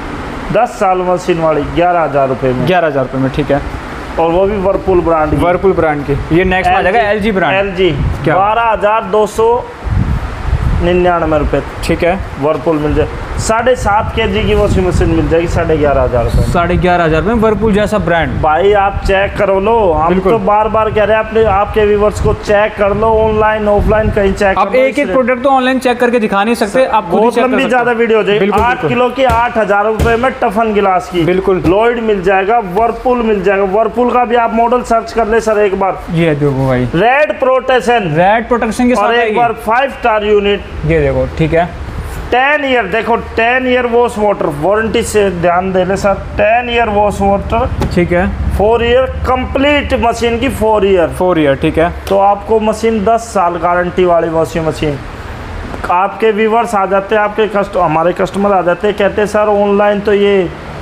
Speaker 1: दस साल मशीन वाली ग्यारह हजार रुपये में।
Speaker 2: ग्यारह हजार रुपये में, ठीक है।
Speaker 1: और वो भी वर्लपूल ब्रांड की।
Speaker 2: वर्लपूल ब्रांड की। ये नेक्स्ट आ जाएगा L G brand.
Speaker 1: L G बारह हजार दो सौ निन्यानवे रुपये, ठीक है। वर्लपूल मिल जाए साढ़े सात के जी की वॉशिंग मशीन मिल जाएगी साढ़े ग्यारह हजार रुपये।
Speaker 2: साढ़े ग्यारह हजार में वर्लपूल जैसा ब्रांड।
Speaker 1: भाई आप चेक करो लो, हम तो बार बार कह रहे हैं अपने आपके व्यूवर्स को चेक कर लो, ऑनलाइन ऑफलाइन कहीं चेक।
Speaker 2: आप एक एक प्रोडक्ट तो ऑनलाइन चेक करके दिखा नहीं सकते, आप
Speaker 1: बहुत लंबी ज्यादा वीडियो हो जाएगी। आठ किलो की आठ हजार रुपए में टफन गिलास की, बिल्कुल लॉयड मिल जाएगा, वर्लपूल मिल जाएगा। वर्लपूल का भी आप मॉडल सर्च कर ले सर एक बार।
Speaker 2: ये देखो भाई,
Speaker 1: रेड प्रोटेक्शन,
Speaker 2: रेड प्रोटेक्शन के साथ
Speaker 1: एक बार फाइव स्टार यूनिट।
Speaker 2: ये देखो, ठीक है।
Speaker 1: टेन ईयर देखो, ten year wash water warranty से ध्यान दे ले sir. Ten year wash water, ठीक है। फोर ईयर कंप्लीट मशीन की, फोर ईयर
Speaker 2: फोर ईयर ठीक है।
Speaker 1: तो आपको मशीन दस साल गारंटी वाली वॉशिंग मशीन। आपके व्यूवर्स आ जाते हैं, आपके कस्ट हमारे कस्टमर आ जाते हैं, कहते हैं सर ऑनलाइन तो ये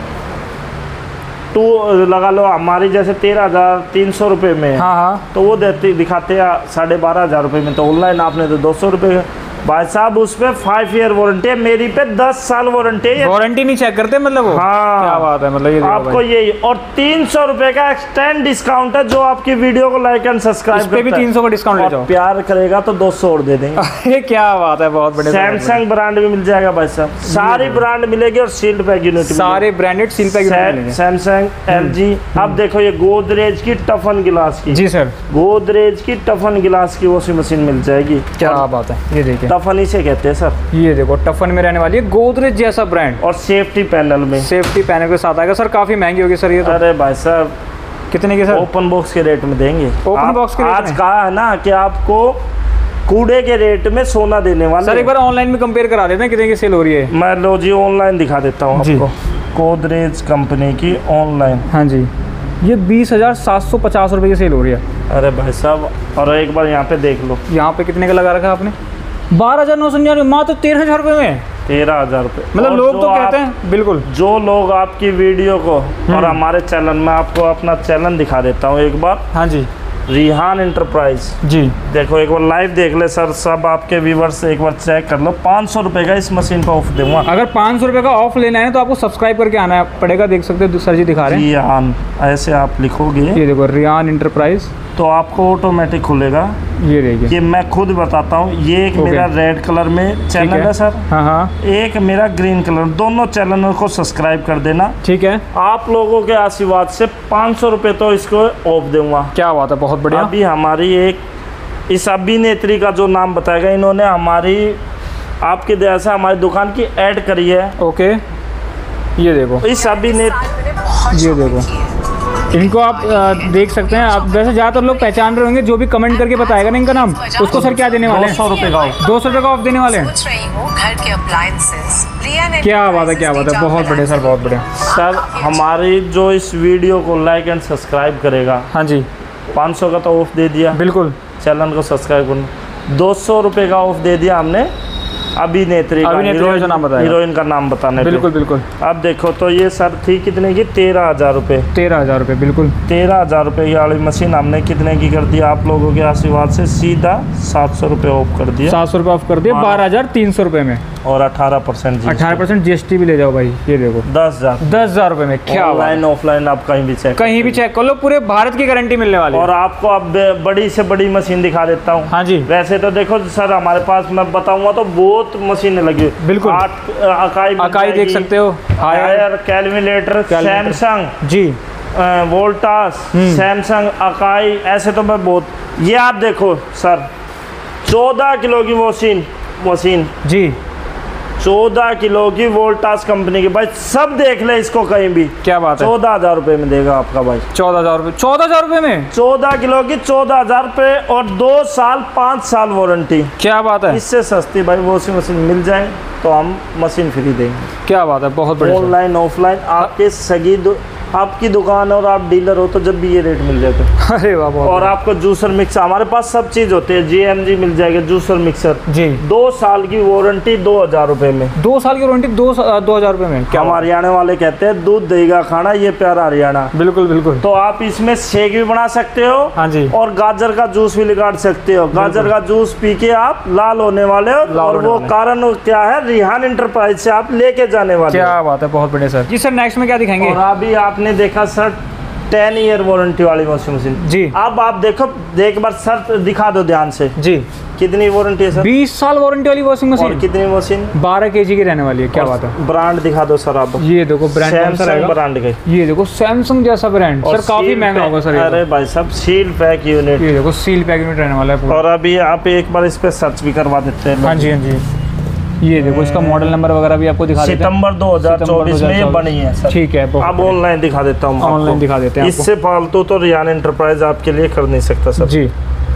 Speaker 1: टू लगा लो हमारी जैसे तेरह हजार तीन सौ रुपये में।
Speaker 2: हाँ हाँ,
Speaker 1: तो वो देते दिखाते हैं साढ़े बारह हजार रुपये में। तो ऑनलाइन आपने तो दो सौ रुपये भाई साहब उसपे फाइव ईयर वारंटी है, मेरी पे दस साल वारंटी है।
Speaker 2: वारंटी नहीं चेक करते मतलब वो?
Speaker 1: हाँ
Speaker 2: क्या बात है, मतलब ये
Speaker 1: आपको यही, और तीन सौ रुपए का एक्सटेंड डिस्काउंट है जो आपकी वीडियो को लाइक एंड सब्सक्राइब पे
Speaker 2: भी तीन सौ का डिस्काउंट ले जाओ।
Speaker 1: प्यार करेगा तो दो सौ और दे देंगे।
Speaker 2: क्या बात है, बहुत बढ़िया।
Speaker 1: सैमसंग ब्रांड भी मिल जाएगा भाई साहब, सारी ब्रांड मिलेगी और सील्ड पैक यूनिट,
Speaker 2: सारे branded seal pack unit,
Speaker 1: Samsung, LG. अब देखो ये गोदरेज की टफन गिलास की, जी सर, गोदरेज की टफन गिलास की वॉशिंग मशीन मिल जाएगी।
Speaker 2: क्या बात है, ये देखिए
Speaker 1: टफन इसे कहते हैं सर।
Speaker 2: ये देखो टफन में रहने वाली है, गोदरेज जैसा ब्रांड,
Speaker 1: और सेफ्टी पैनल में,
Speaker 2: सेफ्टी पैनल के साथ आएगा। सर काफी महंगी होगी सर ये तो।
Speaker 1: अरे भाई साहब
Speaker 2: कितने की सर?
Speaker 1: ओपन बॉक्स के रेट में देंगे।
Speaker 2: ओपन बॉक्स के रेट
Speaker 1: आज कहा है ना कि आपको कूड़े के रेट में सोना देने वाले।
Speaker 2: सर एक बार ऑनलाइन में कंपेयर करा देते हैं कितने की सेल हो रही है।
Speaker 1: मैं लो जी ऑनलाइन दिखा देता हूँ आपको, गोदरेज कंपनी की ऑनलाइन।
Speaker 2: हाँ जी, ये बीस हजार सात सौ पचास रुपए की सेल हो रही है।
Speaker 1: अरे भाई साहब, और एक बार यहाँ पे देख लो,
Speaker 2: यहाँ पे कितने का लगा रखा है आपने? बारह हजार नौ सौ निन्यानवे, मात्र तेरह हजार रुपए में।
Speaker 1: तेरह हजार रुपये
Speaker 2: मतलब लोग तो कहते हैं, बिल्कुल
Speaker 1: जो लोग आपकी वीडियो को और हमारे चैनल में, आपको अपना चैनल दिखा देता हूँ एक बार।
Speaker 2: हाँ जी,
Speaker 1: रिहान इंटरप्राइज
Speaker 2: जी,
Speaker 1: देखो एक बार लाइव देख ले सर, सब आपके व्यूवर्स एक बार चेक कर लो। पाँच सौ रुपये का इस मशीन पर ऑफ दूंगा।
Speaker 2: अगर पाँच सौ रुपये का ऑफ लेना है तो आपको सब्सक्राइब करके आना पड़ेगा। देख सकते हो सर जी दिखा रहे हैं,
Speaker 1: रिहान ऐसे आप लिखोगे,
Speaker 2: ये देखो रिहान इंटरप्राइज,
Speaker 1: तो आपको ऑटोमेटिक खुलेगा।
Speaker 2: ये देखिए,
Speaker 1: ये मैं खुद बताता हूँ, ये एक मेरा रेड कलर में चैनल है, है सर।
Speaker 2: हाँ हाँ,
Speaker 1: एक मेरा ग्रीन कलर, दोनों चैनलों को सब्सक्राइब कर देना।
Speaker 2: ठीक है,
Speaker 1: आप लोगों के आशीर्वाद से पाँच सौ रुपये तो इसको ऑफ दूंगा।
Speaker 2: क्या बात है, बहुत बढ़िया।
Speaker 1: अभी हमारी एक इस अभिनेत्री का जो नाम बताएगा, इन्होंने हमारी आपकी दया से हमारी दुकान की ऐड करी है।
Speaker 2: ओके, ये देखो
Speaker 1: इस अभिनेत्री,
Speaker 2: ये देखो इनको आप आ, देख सकते हैं। आप वैसे ज़्यादातर लोग पहचान रहे होंगे, जो भी कमेंट करके बताएगा ना इनका नाम, उसको सर क्या देने वाले हैं?
Speaker 1: दो सौ रुपये का ऑफ,
Speaker 2: दो सौ रुपये का ऑफ देने वाले हैं। क्या बात है, क्या बात है, बहुत बढ़िया सर, बहुत बढ़िया
Speaker 1: सर। हमारी जो इस वीडियो को लाइक एंड सब्सक्राइब करेगा,
Speaker 2: हाँ जी,
Speaker 1: पाँच सौ का तो ऑफ दे दिया,
Speaker 2: बिल्कुल।
Speaker 1: चैनल को सब्सक्राइब करना, दो सौ रुपये का ऑफ दे दिया हमने अभिनेत्री का,
Speaker 2: हीरोइन का नाम बताया,
Speaker 1: हीरोइन का नाम बताने,
Speaker 2: बिल्कुल बिल्कुल।
Speaker 1: अब देखो तो ये सर थी कितने की? तेरह हजार रुपये,
Speaker 2: तेरह हजार रुपये, बिल्कुल।
Speaker 1: तेरह हजार रुपये की वाली मशीन हमने कितने की कर दिया? आप लोगों के आशीर्वाद से सीधा सात सौ रुपये ऑफ कर दिया।
Speaker 2: सात सौ रुपये ऑफ कर दिया, बारह हजार तीन सौ रुपये में,
Speaker 1: और अठारह परसेंट
Speaker 2: अठारह परसेंट जी एस टी भी ले जाओ भाई। ये देखो
Speaker 1: दस हजार
Speaker 2: दस हजार रुपये में। क्या
Speaker 1: ऑनलाइन ऑफलाइन आप कहीं भी चेक
Speaker 2: कहीं भी चेक कर लो, पूरे भारत की गारंटी मिलने वाली है।
Speaker 1: और आपको अब बड़ी से बड़ी मशीन दिखा देता हूँ।
Speaker 2: हाँ जी,
Speaker 1: वैसे तो देखो सर हमारे पास मैं बताऊंगा तो बहुत मशीनें लगी,
Speaker 2: बिल्कुल।
Speaker 1: आठ अकाई
Speaker 2: अकाई देख सकते हो,
Speaker 1: हायर कैलकुलेटर, सैमसंग
Speaker 2: जी,
Speaker 1: वोल्टास, सैमसंग, अकाई, ऐसे तो मैं बहुत। ये आप देखो सर, चौदह किलो की मशीन मशीन
Speaker 2: जी,
Speaker 1: चौदह किलो की वोल्टास कंपनी की भाई, सब देख ले इसको कहीं भी।
Speaker 2: क्या बात है,
Speaker 1: चौदह हजार रुपये में देगा आपका भाई।
Speaker 2: चौदह हजार रुपये, चौदह हजार रुपये में
Speaker 1: चौदह किलो की चौदह हजार रुपये और दो साल पाँच साल वारंटी।
Speaker 2: क्या बात है,
Speaker 1: इससे सस्ती भाई वॉशिंग मशीन मिल जाए तो हम मशीन फ्री देंगे।
Speaker 2: क्या बात है, बहुत बढ़िया।
Speaker 1: ऑनलाइन ऑफलाइन आपके सगी दु, आपकी दुकान और आप डीलर हो तो जब भी ये रेट मिल जाते हैं।
Speaker 2: अरे वाह,
Speaker 1: और आपको जूसर मिक्सर, हमारे पास सब चीज़ होती है, जी एम जी मिल जाएगा, जूसर मिक्सर
Speaker 2: जी,
Speaker 1: दो साल की वारंटी दो हजार रुपये में।
Speaker 2: दो साल की वारंटी दो दो हजार रुपये में। क्या
Speaker 1: हम हरियाणा वाले कहते हैं दूध देगा खाना, ये प्यारा हरियाणा।
Speaker 2: बिल्कुल बिल्कुल।
Speaker 1: तो आप इसमें शेक भी बना सकते हो,
Speaker 2: हाँ जी,
Speaker 1: और गाजर का जूस भी निकाल सकते हो। गाजर का जूस पी के आप लाल होने वाले हो, और वो कारण क्या है? रिहान इंटरप्राइज से आप लेके जाने वाले।
Speaker 2: क्या बात है, बहुत बढ़िया सर। जी सर, नेक्स्ट में क्या दिखाएंगे?
Speaker 1: और अभी आपने देखा सर टेन ईयर वारंटी वाली वॉशिंग मशीन
Speaker 2: जी।
Speaker 1: अब आप देखो, एक बार सर दिखा दो ध्यान से जी, कितनी वारंटी है सर?
Speaker 2: बीस साल वारंटी वाली वॉशिंग मशीन।
Speaker 1: और कितनी मशीन?
Speaker 2: बारह केजी की रहने वाली है। क्या बात है,
Speaker 1: ब्रांड दिखा दो सर आप।
Speaker 2: ये देखो ब्रांड,
Speaker 1: सैमसंग ब्रांड का,
Speaker 2: ये देखो सैमसंग जैसा ब्रांड सर, काफी महंगा होगा सर।
Speaker 1: अरे भाई साहब, सील पैक यूनिट,
Speaker 2: ये देखो सील पैक यूनिट रहने वाला है।
Speaker 1: और अभी आप एक बार इस पे सर्च भी करवा देते हैं।
Speaker 2: हाँ जी, हाँ जी, ये देखो इसका मॉडल नंबर वगैरह भी आपको दिखा देते हैं।
Speaker 1: सितंबर दो हज़ार चौबीस में ये बनी है सर।
Speaker 2: ठीक है,
Speaker 1: अब ऑनलाइन दिखा देता हूँ,
Speaker 2: ऑनलाइन दिखा देते हैं।
Speaker 1: इससे फालतू तो रिहान एंटरप्राइज आपके लिए कर नहीं सकता सर
Speaker 2: जी।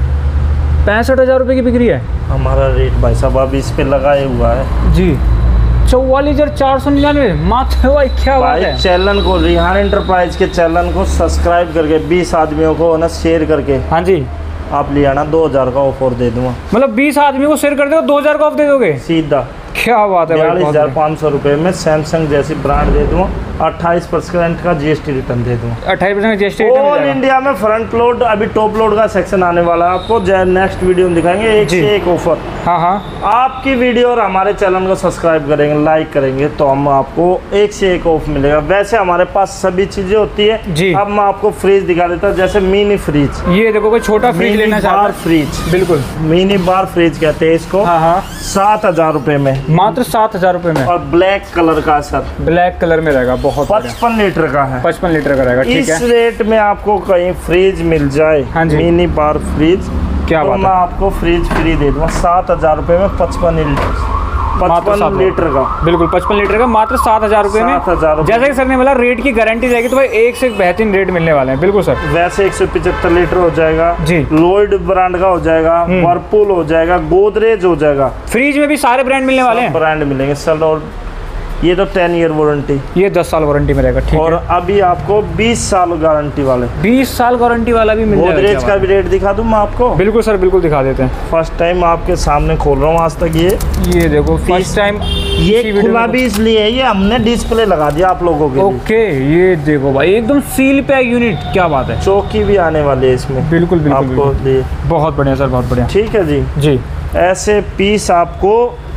Speaker 2: पैंसठ हजार रुपये की बिक्री है
Speaker 1: हमारा रेट भाई साहब, अब इस पे लगाए हुआ है
Speaker 2: जी, चौवालीस हजार चार सौ निन्यानवे मात्र। भाई क्या बात है।
Speaker 1: चैनल को, रिहान एंटरप्राइज के चैनल को सब्सक्राइब करके बीस आदमियों को ना शेयर करके,
Speaker 2: हाँ जी,
Speaker 1: आप ले आना, दो हजार का ऑफर दे दूंगा।
Speaker 2: मतलब बीस आदमी को शेयर कर दो, दो हजार का ऑफ दे दोगे
Speaker 1: सीधा।
Speaker 2: क्या बात है,
Speaker 1: बयालीस हजार पाँच सौ रुपये में सैमसंग जैसी ब्रांड दे दूंगा। अट्ठाईस परसेंट का जीएसटी रिटर्न दे दूँ।
Speaker 2: अट्ठाईस परसेंट का जीएसटी रिटर्न
Speaker 1: ऑल इंडिया में फ्रंट लोड, अभी टॉप लोड का सेक्शन आने वाला है आपको, नेक्स्ट वीडियो में दिखाएंगे एक से एक ऑफर।
Speaker 2: हाँ हाँ,
Speaker 1: आपकी वीडियो और हमारे चैनल को सब्सक्राइब करेंगे, लाइक करेंगे तो हम आपको एक से एक ऑफ मिलेगा। वैसे हमारे पास सभी चीजें होती है जी। अब मैं आपको फ्रिज दिखा देता हूँ, जैसे मिनी फ्रिज,
Speaker 2: ये देखो कोई छोटा फ्रिज लेना चाहता है,
Speaker 1: फ्रिज
Speaker 2: बिल्कुल
Speaker 1: मिनी बार फ्रिज कहते हैं इसको।
Speaker 2: हाँ हाँ,
Speaker 1: सात हजार रुपए में,
Speaker 2: मात्र सात हजार रुपए में,
Speaker 1: और ब्लैक कलर का सर,
Speaker 2: ब्लैक कलर में रहेगा, बहुत
Speaker 1: पचपन लीटर का है,
Speaker 2: पचपन लीटर का रहेगा। ठीक है,
Speaker 1: इस रेट में आपको कहीं फ्रिज मिल जाए,
Speaker 2: हाँ जी,
Speaker 1: मिनी बार फ्रिज,
Speaker 2: क्या
Speaker 1: तो
Speaker 2: बात
Speaker 1: मैं
Speaker 2: है?
Speaker 1: आपको फ्रिज फ्री दे दूंगा सात हजार रुपए में, पचपन लीटर पचपन लीटर का,
Speaker 2: बिल्कुल पचपन लीटर का, मात्र सात हजार रुपए में। जैसे कि सर ने बोला रेट की गारंटी रहेगी, तो भाई एक से एक बेहतरीन रेट मिलने वाले हैं। बिल्कुल सर,
Speaker 1: वैसे एक सौ पिछहत्तर लीटर हो जाएगा
Speaker 2: जी,
Speaker 1: लॉयड ब्रांड का हो जाएगा, वर्लपूल हो जाएगा, गोदरेज हो जाएगा।
Speaker 2: फ्रिज में भी सारे ब्रांड मिलने वाले हैं,
Speaker 1: ब्रांड मिलेंगे सर। और ये तो टेन ईयर वारंटी,
Speaker 2: ये दस साल वारंटी में रहेगा। ठीक
Speaker 1: और
Speaker 2: है,
Speaker 1: अभी आपको बीस साल गारंटी वाले,
Speaker 2: बीस साल गारंटी वाला भी मिल जाएगा।
Speaker 1: गोदरेज का भी रेट दिखा दूं मैं आपको?
Speaker 2: बिल्कुल सर, बिल्कुल दिखा देते हैं।
Speaker 1: फर्स्ट टाइम आपके सामने खोल रहा हूँ आज तक। ये
Speaker 2: ये देखो फर्स्ट टाइम,
Speaker 1: ये खुला भी इसलिए है, ये हमने डिस्प्ले लगा दिया आप लोगों के।
Speaker 2: ओके, ये देखो भाई एकदम सील पैक यूनिट, क्या बात है।
Speaker 1: चौकी भी आने वाली है इसमें,
Speaker 2: बिल्कुल बिल्कुल
Speaker 1: आपको लिए।
Speaker 2: बहुत बढ़िया सर, बहुत बढ़िया।
Speaker 1: ठीक है जी
Speaker 2: जी,
Speaker 1: ऐसे पीस आपको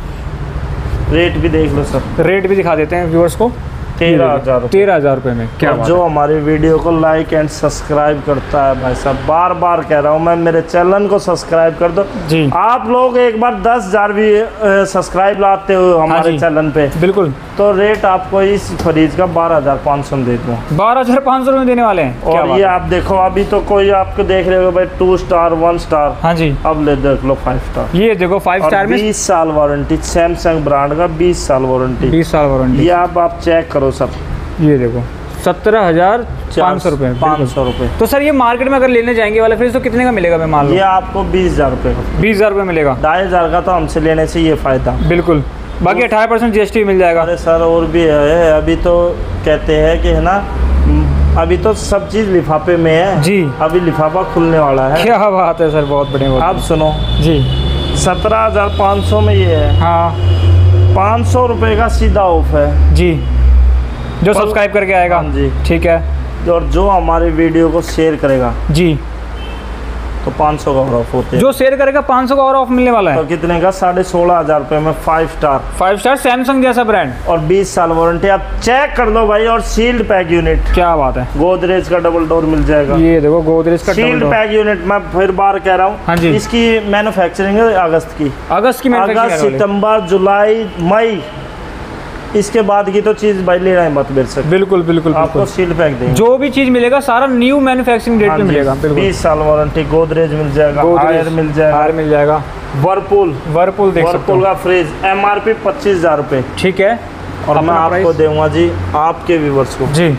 Speaker 1: रेट भी देख लो सर,
Speaker 2: रेट भी दिखा देते हैं व्यूअर्स को।
Speaker 1: तेरह हजार
Speaker 2: तेरह हजार रुपए में, क्या बात
Speaker 1: जो
Speaker 2: है?
Speaker 1: हमारी वीडियो को लाइक एंड सब्सक्राइब करता है भाई साहब, बार बार कह रहा हूँ मैं, मेरे चैनल को सब्सक्राइब कर दो
Speaker 2: जी।
Speaker 1: आप लोग एक बार दस हजार भी सब्सक्राइब लाते हो हमारे
Speaker 2: हाँ
Speaker 1: चैनल पे,
Speaker 2: बिल्कुल,
Speaker 1: तो रेट आपको इस फ्रिज का बारह हजार पाँच सौ में दे दूँ।
Speaker 2: बारह हजार पाँच सौ में देने वाले हैं।
Speaker 1: और ये आप देखो, अभी तो कोई आपको देख रहे हो भाई टू स्टार वन स्टार,
Speaker 2: हाँ जी,
Speaker 1: अब ले देख लो फाइव स्टार।
Speaker 2: ये देखो फाइव स्टार में
Speaker 1: बीस साल वारंटी, सैमसंग ब्रांड का बीस साल वारंटी,
Speaker 2: बीस साल वारंटी।
Speaker 1: ये आप आप चेक करो सर,
Speaker 2: ये देखो सत्रह हजार पाँच सौ रुपये,
Speaker 1: पाँच सौ रुपये।
Speaker 2: तो सर ये मार्केट में अगर लेने जाएंगे वाला फ्रिज तो कितने का मिलेगा? मैं मान लो
Speaker 1: ये आपको बीस हजार रुपये का,
Speaker 2: बीस हजार रुपये मिलेगा।
Speaker 1: ढाई हजार का तो हमसे लेने से ये फायदा,
Speaker 2: बिल्कुल, बाकी अठारह परसेंट जीएसटी मिल जाएगा।
Speaker 1: अरे सर और भी है, अभी तो कहते हैं कि है ना, अभी तो सब चीज़ लिफाफे में है
Speaker 2: जी,
Speaker 1: अभी लिफाफा खुलने वाला है।
Speaker 2: क्या बात है सर, बहुत बढ़िया।
Speaker 1: आप सुनो
Speaker 2: जी,
Speaker 1: सत्रह हजार पाँच सौ में ये है,
Speaker 2: हाँ,
Speaker 1: पाँच सौ रुपये का सीधा ऑफ है
Speaker 2: जी, जो सब्सक्राइब करके आएगा।
Speaker 1: हाँ जी,
Speaker 2: ठीक है,
Speaker 1: और जो हमारे वीडियो को शेयर करेगा
Speaker 2: जी,
Speaker 1: तो पाँच सौ का ऑफ होते हैं।
Speaker 2: जो शेयर करेगा पाँच सौ का और ऑफ मिलने वाला है।
Speaker 1: तो कितने का? साढ़े सोलह हजार रुपये में five star,
Speaker 2: five star Samsung जैसा ब्रांड,
Speaker 1: और बीस साल वारंटी। आप चेक कर लो भाई, और सील्ड पैक यूनिट,
Speaker 2: क्या बात है।
Speaker 1: गोदरेज का डबल डोर मिल जाएगा।
Speaker 2: ये देखो गोदरेज का
Speaker 1: सील्ड पैक यूनिट, मैं फिर बार कह रहा हूँ,
Speaker 2: हाँ जी,
Speaker 1: इसकी मैन्युफैक्चरिंग है अगस्त की,
Speaker 2: अगस्त की
Speaker 1: अगस्त सितंबर जुलाई मई, इसके बाद की तो चीज भाई लेना है मत मेरे से।
Speaker 2: बिल्कुल बिल्कुल,
Speaker 1: आपको सील पैक देंगे,
Speaker 2: जो भी चीज मिलेगा सारा न्यू मैन्युफैक्चरिंग रेट में मिलेगा।
Speaker 1: बीस साल वारंटी, गोदरेज मिल जाएगा, हायर मिल जाएगा,
Speaker 2: हायर मिल जाएगा,
Speaker 1: वर्लपूल,
Speaker 2: वर्लपूल देख सकते हो,
Speaker 1: वर्लपूल का फ्रिज एमआरपी पच्चीस हजार रुपये।
Speaker 2: ठीक है,
Speaker 1: और मैं आपको दूंगा जी आपके व्यूवर्स को
Speaker 2: जी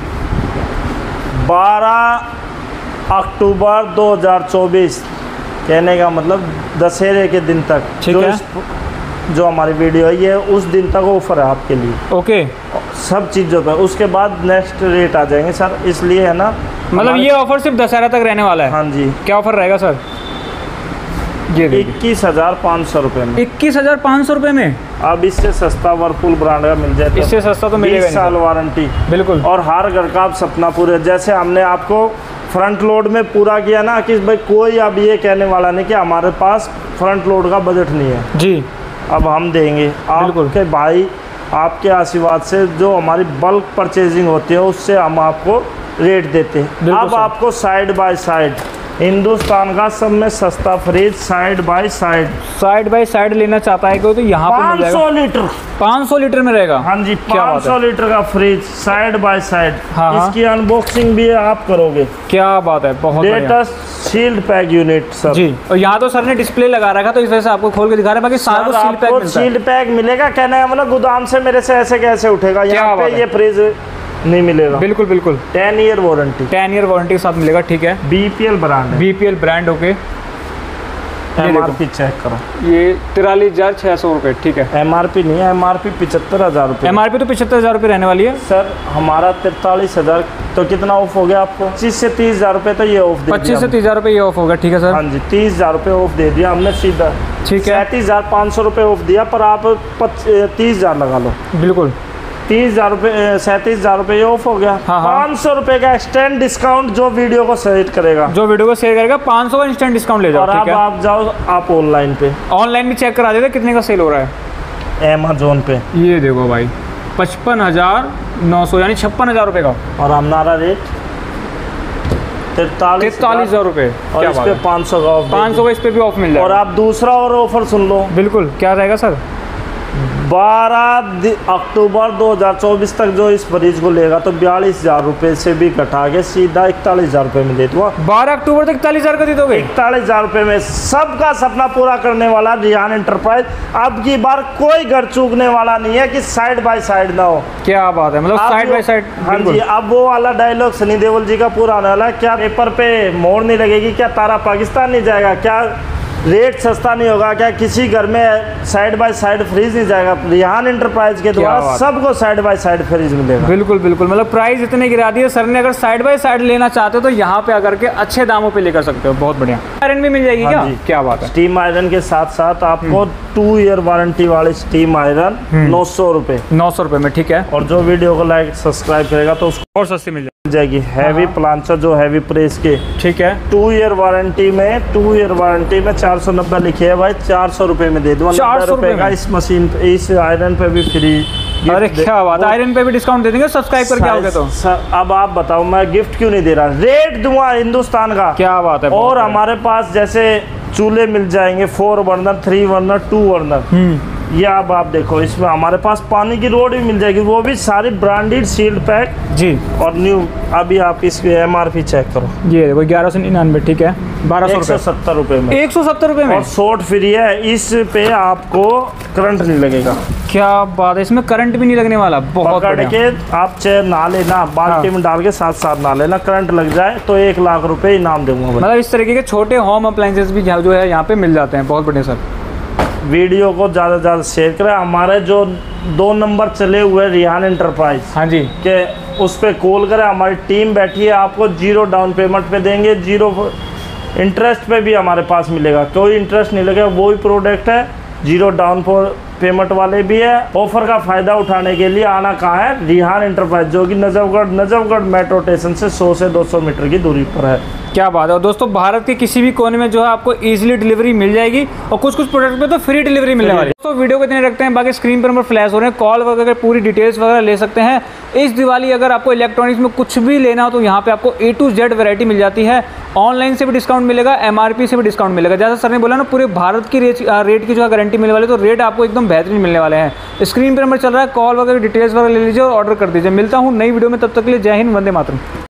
Speaker 1: बारह अक्टूबर दो हजार चौबीस, कहने का मतलब दशहरे के दिन तक,
Speaker 2: ठीक है,
Speaker 1: जो हमारी वीडियो है ये उस दिन तक ऑफर है आपके लिए।
Speaker 2: ओके,
Speaker 1: सब चीज़ों पर, उसके बाद नेक्स्ट रेट आ जाएंगे सर, इसलिए है ना,
Speaker 2: मतलब ये ऑफर सिर्फ दशहरा तक रहने वाला है।
Speaker 1: हाँ जी।
Speaker 2: क्या ऑफर रहेगा सर? ये
Speaker 1: इक्कीस हजार पाँच सौ रुपये में,
Speaker 2: इक्कीस हजार पाँच सौ रुपये में।
Speaker 1: अब इससे सस्ता वर्लपूल ब्रांड का मिल जाए,
Speaker 2: इससे सस्ता तो मिलेगा
Speaker 1: बीस साल वारंटी,
Speaker 2: बिल्कुल,
Speaker 1: और हर घर का आप सपना पूरे। जैसे हमने आपको फ्रंट लोड में पूरा किया ना, कि भाई कोई अब ये कहने वाला नहीं कि हमारे पास फ्रंट लोड का बजट नहीं है
Speaker 2: जी,
Speaker 1: अब हम देंगे आपके भाई, आपके आशीर्वाद से जो हमारी बल्क परचेजिंग होती है उससे हम आपको रेट देते हैं। अब आपको साइड बाय साइड हिंदुस्तान का सब में सस्ता fridge side by side,
Speaker 2: side by side लेना चाहता है कोई तो यहाँ पे मिल जाएगा।
Speaker 1: पाँच सौ लीटर,
Speaker 2: पाँच सौ लीटर में रहेगा।
Speaker 1: हाँ जी, पाँच सौ लीटर का फ्रिज साइड बाय साइड।
Speaker 2: हाँ,
Speaker 1: इसकी अनबॉक्सिंग भी आप करोगे।
Speaker 2: क्या बात है, बहुत
Speaker 1: latest sealed pack unit sir
Speaker 2: जी। और यहाँ तो सर ने डिस्प्ले लगा रखा तो इस वजह से आपको खोल के दिखा रहे हैं, बाकी सारा कुछ सील्ड पैक मिलता है।
Speaker 1: सील्ड पैक मिलेगा, कहना है मतलब गोदाम से मेरे से ऐसे कैसे उठेगा, यहाँ पे ये फ्रिज नहीं मिलेगा।
Speaker 2: बिल्कुल बिल्कुल,
Speaker 1: ten year warranty,
Speaker 2: ten year warranty के साथ मिलेगा। ठीक है,
Speaker 1: बीपीएल ब्रांड है,
Speaker 2: BPL brand. Okay,
Speaker 1: MRP check करो,
Speaker 2: ये तिरालीस हजार छह सौ रुपये। ठीक है,
Speaker 1: एमआरपी नहीं है, एमआरपी पिछहत्तर हजार रुपये।
Speaker 2: एमआरपी तो पिछहत्तर हजार रुपये रहने वाली है
Speaker 1: सर, हमारा तैतालीस हजार, तो कितना ऑफ हो गया आपको? पच्चीस से तीस हजार रुपये तो ये ऑफ दे,
Speaker 2: पच्चीस से तीस हजार रुपये ये ऑफ होगा। ठीक है सर,
Speaker 1: हाँ जी, तीस हजार रुपये ऑफ दे दिया हमने सीधा।
Speaker 2: ठीक है,
Speaker 1: सैंतीस हजार पाँच सौ रुपये ऑफ दिया, पर आप तीस हजार लगा लो।
Speaker 2: बिल्कुल,
Speaker 1: तीस हजार रुपये सैंतीस हजार रुपये ऑफ हो गया।
Speaker 2: हाँ हाँ।
Speaker 1: पाँच सौ रुपये का एक्सटेंड डिस्काउंट जो वीडियो को शेयर करेगा,
Speaker 2: जो वीडियो को शेयर करेगा पाँच सौ का इंस्टेंट डिस्काउंट ले जाओ।
Speaker 1: और अब आप जाओ आप ऑनलाइन पे,
Speaker 2: ऑनलाइन भी चेक करा देते कितने का सेल हो रहा है
Speaker 1: अमेजोन पे।
Speaker 2: ये देखो भाई पचपन हजार नौ सौ यानी छप्पन हजार रुपये का,
Speaker 1: और हमारा रेट तैतालीस
Speaker 2: तैतालीस हजार रुपये,
Speaker 1: और इस पे पाँच सौ का ऑफ,
Speaker 2: पाँच सौ का इस पे भी ऑफ मिल जाएगा।
Speaker 1: और आप दूसरा और ऑफर सुन लो।
Speaker 2: बिल्कुल, क्या रहेगा सर?
Speaker 1: बारह अक्टूबर दो हज़ार चौबीस तक जो इस फ्रिज को लेगा तो बयालीस हजार रुपये से भी घटा के सीधा इकतालीस हजार रुपये में दे दूँगा।
Speaker 2: बारह अक्टूबर तक इकतालीस हजार का दे दोगे?
Speaker 1: इकतालीस हजार रुपये में सबका सपना पूरा करने वाला रिहान एंटरप्राइज। अब की बार कोई घर चूकने वाला नहीं है कि साइड बाय साइड ना हो।
Speaker 2: क्या बात है, मतलब साइड बाय साइड।
Speaker 1: हाँ जी, अब वो वाला डायलॉग सनी देओल जी का पूरा आने वाला है। क्या पेपर पे मोड़ नहीं लगेगी, क्या तारा पाकिस्तान नहीं जाएगा, क्या रेट सस्ता नहीं होगा, क्या किसी घर में साइड बाय साइड फ्रिज नहीं जाएगा। रिहान एंटरप्राइज के द्वारा सबको साइड बाय साइड फ्रिज मिलेगा।
Speaker 2: बिल्कुल बिल्कुल, मतलब प्राइस इतने गिरा दिए सर ने। अगर साइड बाय साइड लेना चाहते हो तो यहाँ पे आकर के अच्छे दामों पे लेकर सकते हो। बहुत बढ़िया। आयरन भी मिल जाएगी? हाँ क्या क्या बात है।
Speaker 1: स्टीम आयरन के साथ साथ आपको टू ईयर वारंटी वाली स्टीम आयरन नौ सौ रुपये
Speaker 2: नौ सौ रुपये में, ठीक है।
Speaker 1: और जो वीडियो को लाइक सब्सक्राइब करेगा तो उसको
Speaker 2: और सस्ती मिल
Speaker 1: जाएगी। हैवी प्लांचर जो हैवी प्रेस के,
Speaker 2: ठीक है,
Speaker 1: टू ईयर वारंटी में टू ईयर वारंटी में चार सौ नब्बे लिखे है भाई, चार सौ रुपये में दे दूँगा।
Speaker 2: चार सौ रुपये
Speaker 1: का इस मशीन इस आयरन पे भी फ्री।
Speaker 2: अरे क्या बात है, आयरन पे भी डिस्काउंट दे देंगे सब्सक्राइब करके आओगे तो।
Speaker 1: अब आप बताओ, मैं गिफ्ट क्यों नहीं दे रहा, रेट दूंगा हिंदुस्तान का।
Speaker 2: क्या बात है।
Speaker 1: और हमारे पास जैसे चूल्हे मिल जाएंगे, four burner, three burner, two burner. ये अब आप देखो, इसमें हमारे पास पानी की रोड भी मिल जाएगी, वो भी सारी ब्रांडेड सील्ड पैक
Speaker 2: जी, और
Speaker 1: न्यू। अभी आप इसकी एमआरपी चेक करो,
Speaker 2: ये देखो ग्यारह सौ निन्यानवे, ठीक है, बारह सौ रुपये
Speaker 1: सत्तर रुपये में,
Speaker 2: एक सौ सत्तर रुपये में।
Speaker 1: और शॉर्ट फ्री है, इस पे आपको करंट नहीं लगेगा।
Speaker 2: क्या बात है, इसमें करंट भी नहीं लगने वाला। बहुत
Speaker 1: पकड़ के आप चाहे ना लेना, बाल्टी में डाल के साथ साथ ना लेना, करंट लग जाए तो एक लाख रुपए इनाम दूंगा।
Speaker 2: मतलब इस तरीके के छोटे होम अप्लायंसेस भी जो है यहाँ पे मिल जाते हैं। बहुत बढ़िया सर।
Speaker 1: वीडियो को ज़्यादा से ज़्यादा शेयर करें। हमारे जो दो नंबर चले हुए रिहान एंटरप्राइज,
Speaker 2: हाँ जी,
Speaker 1: के उस पर कॉल करें, हमारी टीम बैठी है, आपको जीरो डाउन पेमेंट पे देंगे, जीरो इंटरेस्ट पे भी हमारे पास मिलेगा, कोई इंटरेस्ट नहीं लगेगा। वो ही प्रोडक्ट है, जीरो डाउन पेमेंट वाले भी है। ऑफर का फ़ायदा उठाने के लिए आना कहाँ है, रिहान एंटरप्राइज, जो कि नजफगढ़ नजफगढ़ मेट्रो स्टेशन से सौ से दो सौ मीटर की दूरी पर है।
Speaker 2: क्या बात है। और दोस्तों भारत के किसी भी कोने में जो है आपको इजीली डिलीवरी मिल जाएगी, और कुछ कुछ प्रोडक्ट पे तो फ्री डिलीवरी मिलने वाली है। तो वीडियो को इतने रखते हैं, बाकी स्क्रीन पर नंबर फ्लैश हो रहे हैं, कॉल वगैरह पूरी डिटेल्स वगैरह ले सकते हैं। इस दिवाली अगर आपको इलेक्ट्रॉनिक्स में कुछ भी लेना हो तो यहाँ पे आपको ए टू जेड वैरायटी मिल जाती है। ऑनलाइन से भी डिस्काउंट मिलेगा, एमआरपी से भी डिस्काउंट मिलेगा। जैसा सर ने बोला ना, पूरे भारत की रेट रेट की जो है गारंटी मिलने वाली है, तो रेट आपको एकदम बेहतरीन मिलने वाले हैं। स्क्रीन पर नंबर चल रहा है, कॉल वगैरह डिटेल्स वगैरह ले लीजिए और ऑर्डर कर दीजिए। मिलता हूँ नई वीडियो में, तब तक के लिए जय हिंद, वंदे मातरम।